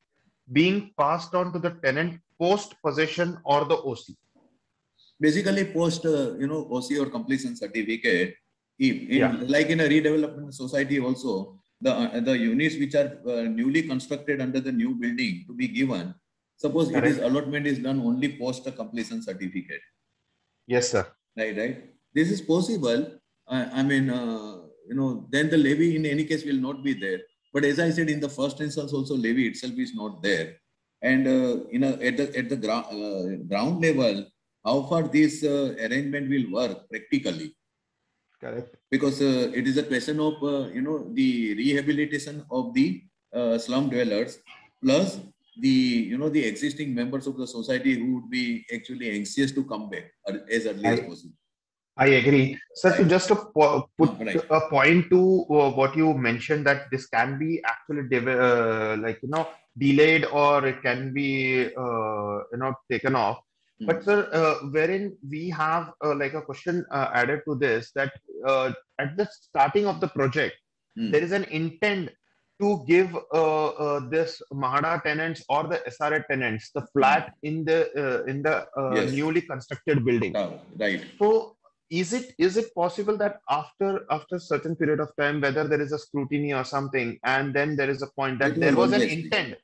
being passed on to the tenant post possession or the O C? Basically, post uh, you know O C or completion certificate, If in, Yeah. like in a redevelopment society also, the uh, the units which are uh, newly constructed under the new building to be given, suppose it is Correct. allotment is done only post a completion certificate. Yes, sir. Right, right. This is possible. I, I mean, uh, you know, then the levy in any case will not be there. But as I said, in the first instance, also levy itself is not there. And uh, you know, at the at the ground uh, ground level, how far this uh, arrangement will work practically? Correct. Because uh, it is a question of uh, you know the rehabilitation of the uh, slum dwellers plus the you know the existing members of the society who would be actually anxious to come back as early I, as possible. I agree. Sir, Right. to just to po put Oh, right. a point to uh, what you mentioned, that this can be actually uh, like, you know, delayed, or it can be, uh, you know, taken off. Hmm. But sir, uh, wherein we have uh, like a question uh, added to this, that uh, at the starting of the project, Hmm. there is an intent to give uh, uh, this Mahada tenants or the S R A tenants the flat in the uh, in the uh, Yes. newly constructed building. Oh, right. So is it is it possible that after after certain period of time, whether there is a scrutiny or something, and then there is a point that It there will was an always be. intent?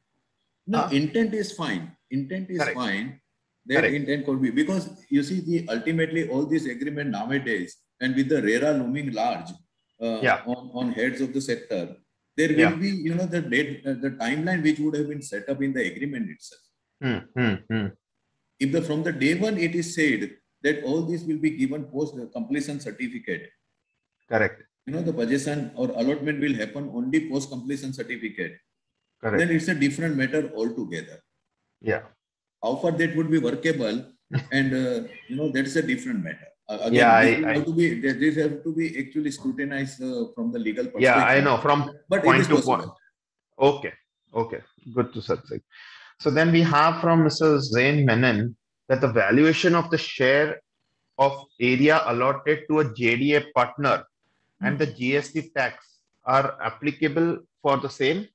No, Huh? intent is fine. Intent is Correct. fine. That Correct. intent could be, because you see the ultimately all these agreement nowadays, and with the RERA looming large uh, Yeah. on, on heads of the sector, there will Yeah. be, you know, the date, uh, the timeline which would have been set up in the agreement itself. Hmm, hmm, hmm. If the from the day one it is said that all this will be given post completion certificate. Correct. You know, the possession or allotment will happen only post completion certificate. Correct. Then it's a different matter altogether. Yeah. How far that would be workable, and uh, you know, that's a different matter. Uh, again, Yeah, this I, will I have to be this have to be actually scrutinized uh, from the legal perspective. yeah, I know, from but point it is to possible. point. Okay. Okay. Good to Satsik. So then we have from Mister Zain Menon that the valuation of the share of area allotted to a J D A partner and the G S T tax are applicable for the same?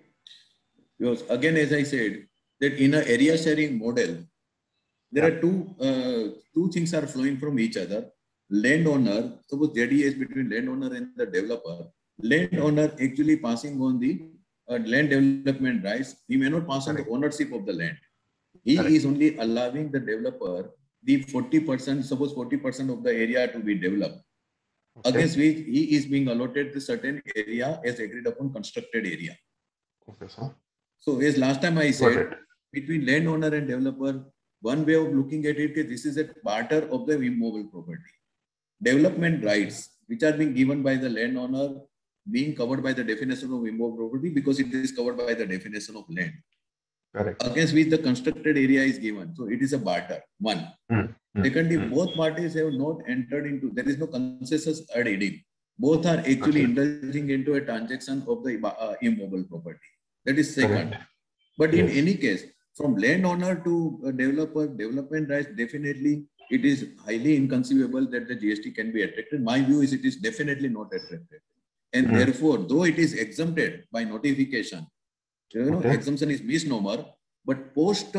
Because again, as I said, that in an area sharing model, there Yeah. are two uh, two things are flowing from each other. Landowner, suppose J D A is between landowner and the developer. Landowner actually passing on the uh, land development rights. He may not pass on the ownership of the land. He Correct. is only allowing the developer the forty percent, suppose forty percent of the area to be developed, Okay. against which he is being allotted the certain area as agreed upon constructed area. Okay, sir. So as last time I Got said, it. between landowner and developer, one way of looking at it is this is a barter of the immobile property. Development rights, which are being given by the landowner, being covered by the definition of immobile property because it is covered by the definition of land. Correct. Against which the constructed area is given. So it is a barter, one. Mm, mm, Secondly, mm. both parties have not entered into, there is no consensus ad idem. Both are actually Okay. indulging into a transaction of the uh, immobile property. That is second. Correct. But in Yes. any case, from landowner to a developer, development rights, definitely it is highly inconceivable that the G S T can be attracted. My view is it is definitely not attracted. And Mm. therefore, though it is exempted by notification, you know, Okay. exemption is misnomer, but post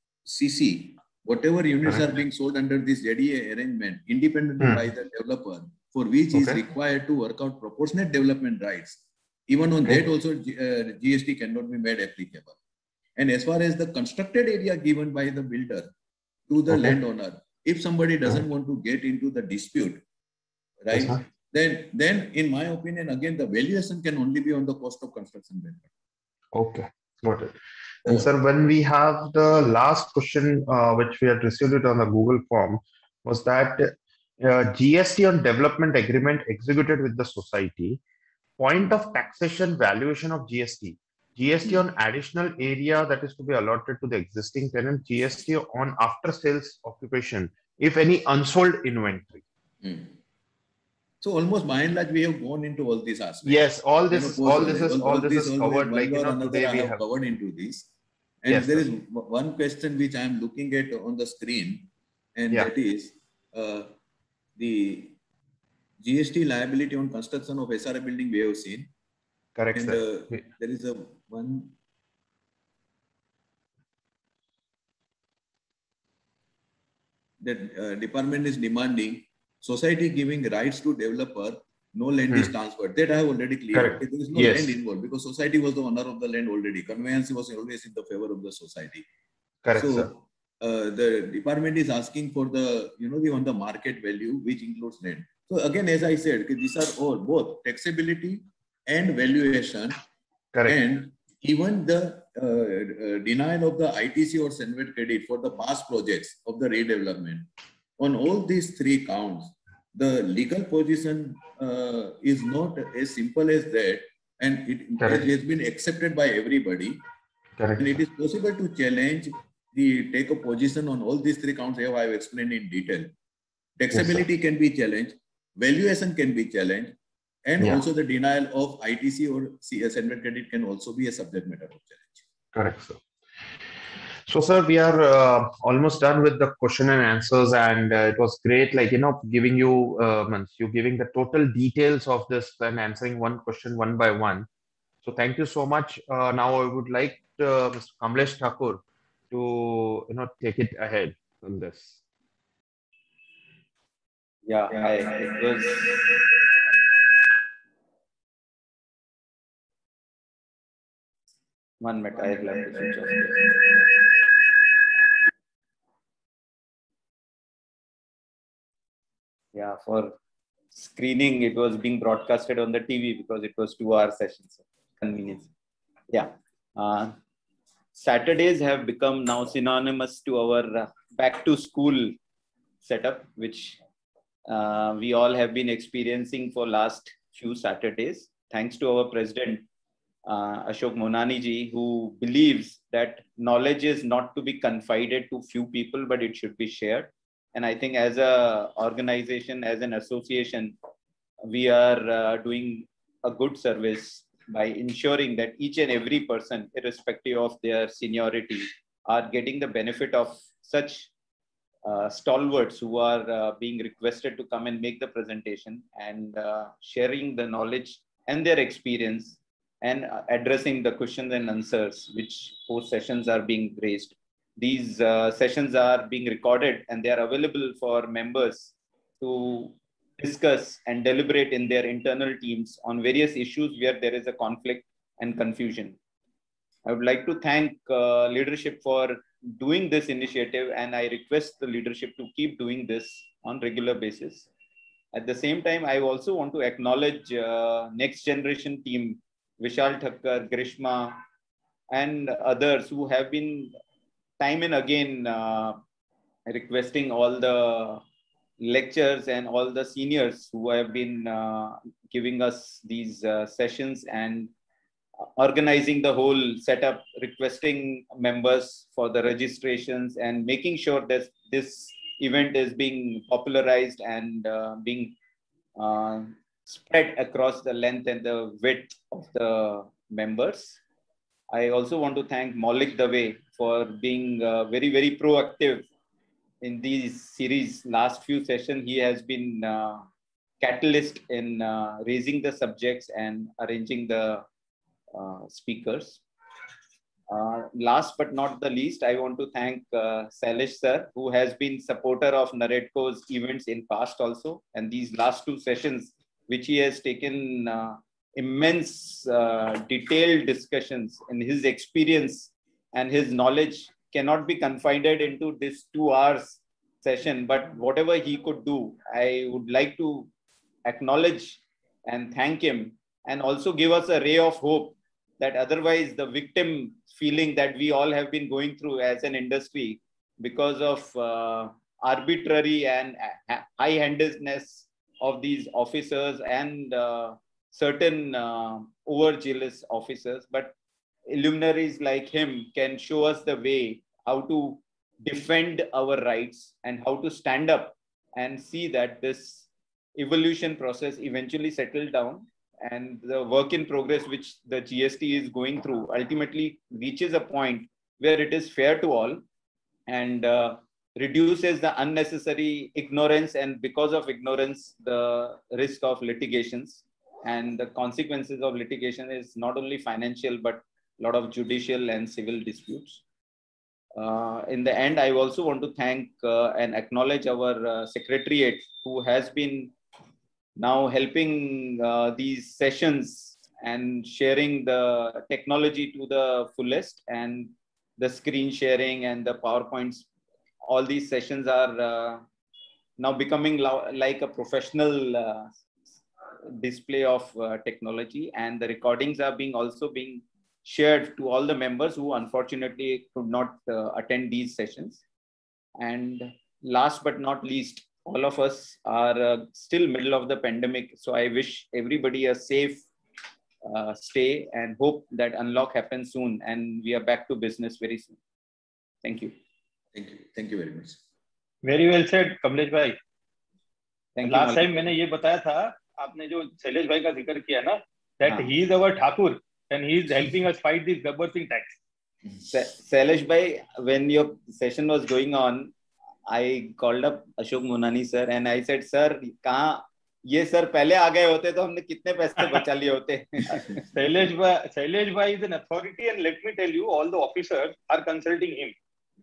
C C, whatever units Correct. are being sold under this J D A arrangement, independently Mm. by the developer, for which he is Okay. required to work out proportionate development rights. Even on Okay. that also, G, uh, G S T cannot be made applicable. And as far as the constructed area given by the builder to the Okay. landowner, if somebody doesn't Correct. want to get into the dispute, right, Yes, sir. then, then in my opinion, again, the valuation can only be on the cost of construction method. Okay. Got it. And sir, when we have the last question, uh, which we had received it on the Google form, was that uh, G S T on development agreement executed with the society, point of taxation valuation of G S T, G S T on additional area that is to be allotted to the existing tenant, G S T on after sales occupation, if any unsold inventory. Hmm. So almost by and large, we have gone into all these aspects. Yes, all this You know, is all this is all, all all this this is always covered. one Like, way you or know, another, today I we have have covered into this. And yes, there sir. is one question which I am looking at on the screen, and Yeah. that is uh, the G S T liability on construction of S R A building we have seen. Correct, And sir. uh, there is a one that uh, department is demanding society giving rights to developer, no land Hmm. is transferred. That I have already cleared. Correct. Okay, there is no Yes. land involved because society was the owner of the land already. Conveyance was always in the favor of the society. Correct, so, sir. Uh, the department is asking for the, you know, the on the market value, which includes land. So again, as I said, these are all both taxability and valuation, Correct. and even the uh, uh, denial of the I T C or Senvet credit for the past projects of the redevelopment. On all these three counts, the legal position uh, is not as simple as that, and it, it has been accepted by everybody. Correct. And it is possible to challenge the take a position on all these three counts here I have explained in detail. Taxability yes, can be challenged, valuation can be challenged, and yeah, also the denial of I T C or C S N credit can also be a subject matter of challenge. Correct, sir. So, sir, we are uh, almost done with the question and answers, and uh, it was great, like, you know, giving you, uh, you giving the total details of this and answering one question one by one. So, thank you so much. Uh, now, I would like uh, Mister Kamlesh Thakur to, you know, take it ahead on this. Yeah, I, it was. One minute, I will have to switch off this. Yeah, for screening, it was being broadcasted on the T V because it was two-hour sessions. Convenience. Yeah. Uh, Saturdays have become now synonymous to our uh, back-to-school setup, which uh, we all have been experiencing for last few Saturdays. Thanks to our president, uh, Ashok Monani ji, who believes that knowledge is not to be confided to few people, but it should be shared. And I think as a organization, as an association, we are uh, doing a good service by ensuring that each and every person, irrespective of their seniority, are getting the benefit of such uh, stalwarts who are uh, being requested to come and make the presentation and uh, sharing the knowledge and their experience and uh, addressing the questions and answers which post sessions are being raised. These uh, sessions are being recorded and they are available for members to discuss and deliberate in their internal teams on various issues where there is a conflict and confusion. I would like to thank uh, leadership for doing this initiative, and I request the leadership to keep doing this on regular basis. At the same time, I also want to acknowledge uh, next generation team, Vishal Thakkar, Grishma, and others who have been time and again uh, requesting all the lectures and all the seniors who have been uh, giving us these uh, sessions and organizing the whole setup, requesting members for the registrations and making sure that this event is being popularized and uh, being uh, spread across the length and the width of the members. I also want to thank Maulik Dave for being uh, very, very proactive in these series. Last few sessions, he has been uh, catalyst in uh, raising the subjects and arranging the uh, speakers. Uh, last but not the least, I want to thank uh, Salish sir, who has been supporter of Naredco's events in past also. And these last two sessions, which he has taken uh, immense uh, detailed discussions in his experience and his knowledge cannot be confined into this two hours session, but whatever he could do, I would like to acknowledge and thank him and also give us a ray of hope that otherwise the victim feeling that we all have been going through as an industry because of uh, arbitrary and high-handedness of these officers and uh, certain uh, over-jealous officers, but luminaries like him can show us the way how to defend our rights and how to stand up and see that this evolution process eventually settle down and the work in progress which the G S T is going through ultimately reaches a point where it is fair to all and uh, reduces the unnecessary ignorance, and because of ignorance the risk of litigations, and the consequences of litigation is not only financial but a lot of judicial and civil disputes. uh, in the end, I also want to thank uh, and acknowledge our uh, secretariat, who has been now helping uh, these sessions and sharing the technology to the fullest, and the screen sharing and the PowerPoints. All these sessions are uh, now becoming like a professional uh, display of uh, technology, and the recordings are being also being shared to all the members who unfortunately could not uh, attend these sessions. And last but not least, all of us are uh, still middle of the pandemic. So I wish everybody a safe uh, stay and hope that unlock happens soon and we are back to business very soon. Thank you. Thank you. Thank you very much. Very well said, Kamlesh bhai. Thank Last you, time मैंने ये बताया था, आपने जो शैलेश भाई का जिक्र किया ना, that he is our Thakur and he is helping us fight this Gabbar Singh tax. Shailesh bhai, when your session was going on, I called up Ashok Monani sir and I said, sir, कहाँ ये sir पहले आ गए होते तो हमने कितने पैसे बचा लिए होते. Shailesh bhai, Shailesh bhai is an authority, and let me tell you, all the officers are consulting him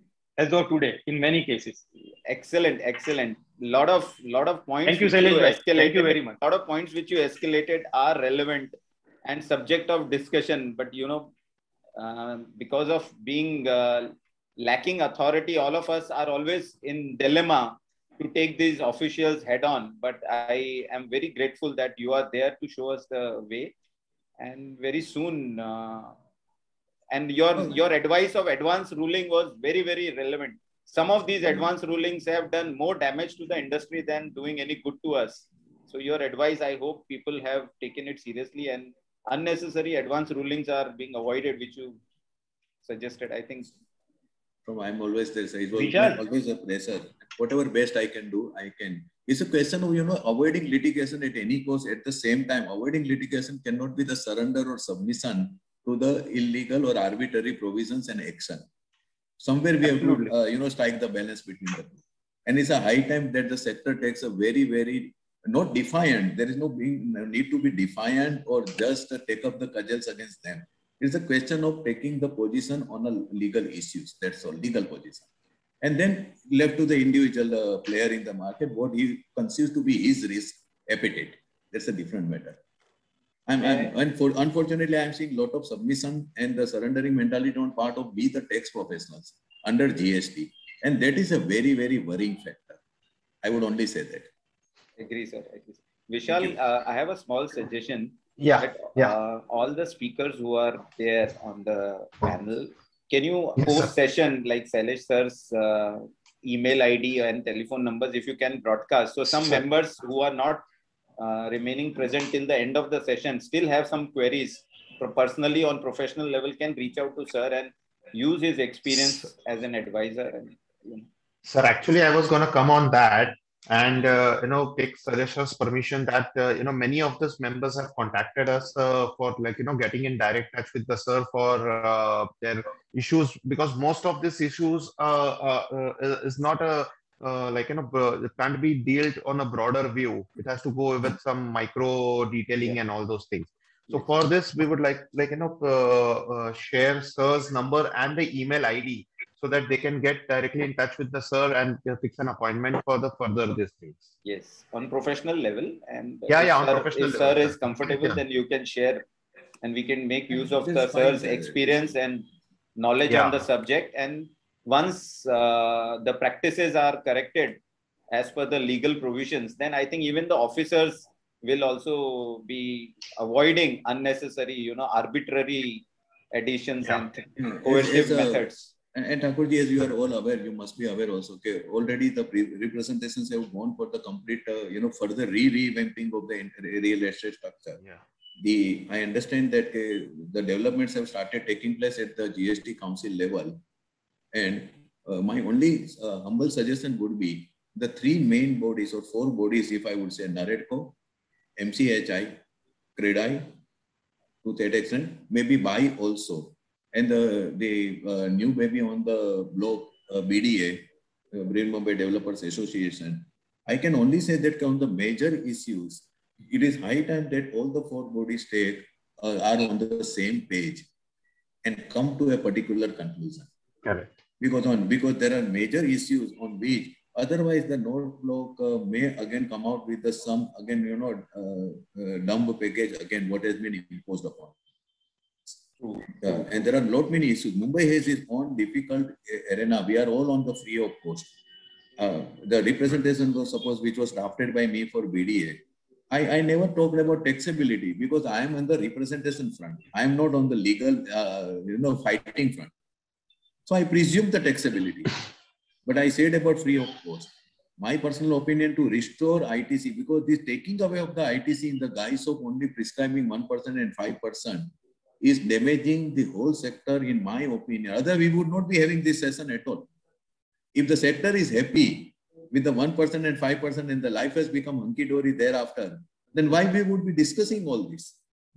as of today in many cases. Excellent, excellent. Lot of lot of points. Thank you, Shailesh bhai. Thank you very much. Lot of points which you escalated are relevant and subject of discussion, but you know, uh, because of being uh, lacking authority, all of us are always in dilemma to take these officials head on. But I am very grateful that you are there to show us the way, and very soon. Uh, and your your advice of advance ruling was very very relevant. Some of these advance rulings have done more damage to the industry than doing any good to us. So your advice, I hope people have taken it seriously, and unnecessary advance rulings are being avoided, which you suggested. I think. From I'm always there. So it was always a pressure. Whatever best I can do, I can. It's a question of, you know, avoiding litigation at any cost. At the same time, avoiding litigation cannot be the surrender or submission to the illegal or arbitrary provisions and action. Somewhere we Absolutely. have to, uh, you know, strike the balance between the two. And it's a high time that the sector takes a very, very, not defiant. There is no being, need to be defiant or just uh, take up the cudgels against them. It's a question of taking the position on a legal issues. That's all, legal position. And then left to the individual uh, player in the market, what he conceives to be his risk appetite. That's a different matter. I'm, I'm, and for, unfortunately, I'm seeing a lot of submission and the surrendering mentality on part of we, the tax professionals, under G S T. And that is a very, very worrying factor. I would only say that. Agree, sir. Agree. Vishal, uh, I have a small suggestion. Yeah, that, yeah. Uh, all the speakers who are there on the panel, can you yes, post sir. session like Shailesh sir's uh, email I D and telephone numbers if you can broadcast? So some sure. members who are not uh, remaining present till the end of the session still have some queries personally on professional level can reach out to sir and use his experience as an advisor. And, you know. Sir, actually, I was going to come on that. And, uh, you know, take Shailesh permission that, uh, you know, many of these members have contacted us uh, for like, you know, getting in direct touch with the sir for uh, their issues, because most of these issues uh, uh, uh, is not a, uh, like, you know, it can't be dealt on a broader view. It has to go with some micro detailing yeah. and all those things. So yes. for this, we would like, like, you know, uh, uh, share sir's number and the email I D, so that they can get directly in touch with the sir and uh, fix an appointment for the further these things. Yes, on professional level. And yeah, yeah, sir, on professional if level. If sir is comfortable, yeah. then you can share and we can make use of the sir's experience and knowledge yeah. on the subject. And once uh, the practices are corrected as per the legal provisions, then I think even the officers will also be avoiding unnecessary, you know, arbitrary additions yeah. and coercive methods. And, and Thakurji, as you are all aware, you must be aware also, okay, already the representations have gone for the complete, uh, you know, further re-revamping of the real estate structure. Yeah. The, I understand that uh, the developments have started taking place at the G S T Council level. And uh, my only uh, humble suggestion would be the three main bodies or four bodies, if I would say, NAREDCO, M C H I, CREDAI, to that extent, maybe B I also. And the, the uh, new baby on the block, uh, B D A, uh, Brain Mumbai Developers Association, I can only say that on the major issues, it is high time that all the four bodies take, uh, are on the same page and come to a particular conclusion. Correct. because on because there are major issues on which otherwise the note block uh, may again come out with the some again you know uh, uh, dumb package again what has been imposed upon. Uh, and there are lot many issues. Mumbai has its own difficult arena. We are all on the free of cost. Uh, the representation was suppose which was drafted by me for B D A. I, I never talked about taxability because I am on the representation front. I am not on the legal, uh, you know, fighting front. So I presume the taxability. But I said about free of cost. My personal opinion to restore I T C, because this taking away of the I T C in the guise of only prescribing one percent and five percent is damaging the whole sector in my opinion. Otherwise, we would not be having this session at all. If the sector is happy with the one percent and five percent and the life has become hunky-dory thereafter, then why we would be discussing all this?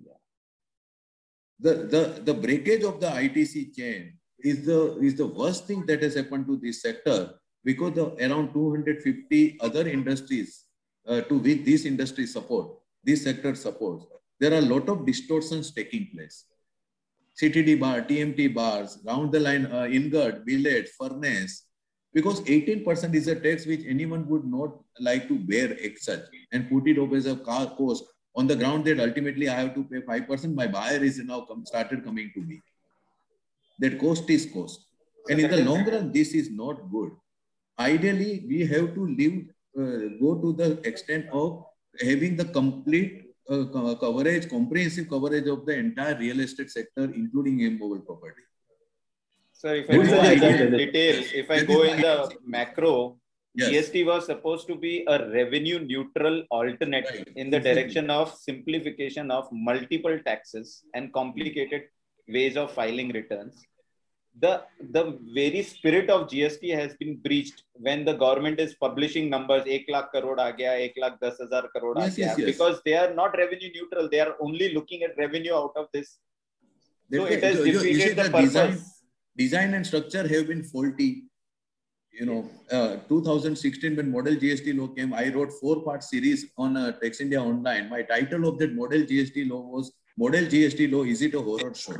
The, the, the breakage of the I T C chain is the, is the worst thing that has happened to this sector because of around two hundred fifty other industries uh, to which this industry support, this sector supports. There are a lot of distortions taking place. C T D bar, T M T bars, round the line, uh, ingot, billet, furnace, because eighteen percent is a tax which anyone would not like to bear as such and put it up as a car cost on the ground that ultimately I have to pay five percent. My buyer is now come, started coming to me. That cost is cost. And in the long run, this is not good. Ideally, we have to live, uh, go to the extent of having the complete uh, coverage, comprehensive coverage of the entire real estate sector, including immovable property. Sir, if I go into details, if I go in the macro, yes. G S T was supposed to be a revenue neutral alternate right. in the direction of simplification of multiple taxes and complicated ways of filing returns. The, the very spirit of G S T has been breached when the government is publishing numbers, ek lakh crore aa gaya, ek lakh das hazar crore aa yes, gaya, yes, yes. because they are not revenue neutral. They are only looking at revenue out of this. That so they, it has you, defeated you see the, the purpose. Design, design and structure have been faulty. You know, uh, two thousand sixteen when model G S T law came, I wrote four part series on uh, Tax India Online. My title of that model G S T law was Model G S T Law, Is It a Horror Show?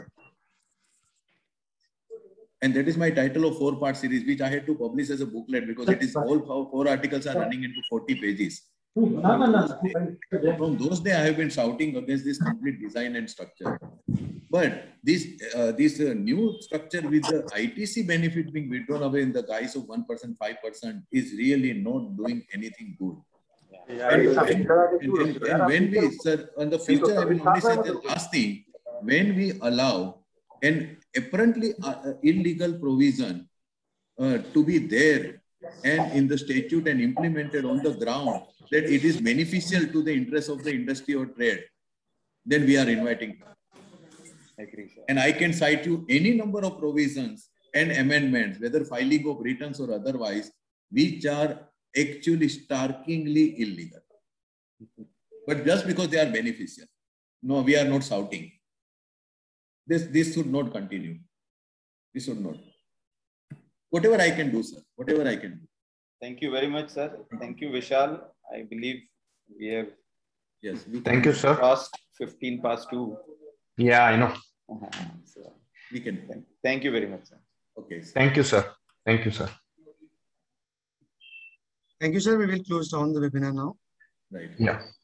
And that is my title of four part series, which I had to publish as a booklet because it is all four articles are running into forty pages. From those days, I have been shouting against this complete design and structure. But this, uh, this uh, new structure with the I T C benefit being withdrawn away in the guise of one percent, five percent is really not doing anything good. Yeah. And, and, and, and, and when we, sir, on the future, I will only say the last thing, when we allow an apparently uh, illegal provision uh, to be there and in the statute and implemented on the ground that it is beneficial to the interest of the industry or trade, then we are inviting. I agree, sir. And I can cite you any number of provisions and amendments, whether filing of returns or otherwise, which are actually starkingly illegal. But just because they are beneficial. No, we are not shouting. This, this should not continue. This should not. Whatever I can do, sir. Whatever I can do. Thank you very much, sir. Thank you, Vishal. I believe we have yes, we Thank you, sir. crossed fifteen past two. Yeah, I know. Uh-huh. So, we can. Thank you very much, sir. Okay. Sir. Thank you, sir. Thank you, sir. Thank you, sir. We will close down the webinar now. Right. Yeah.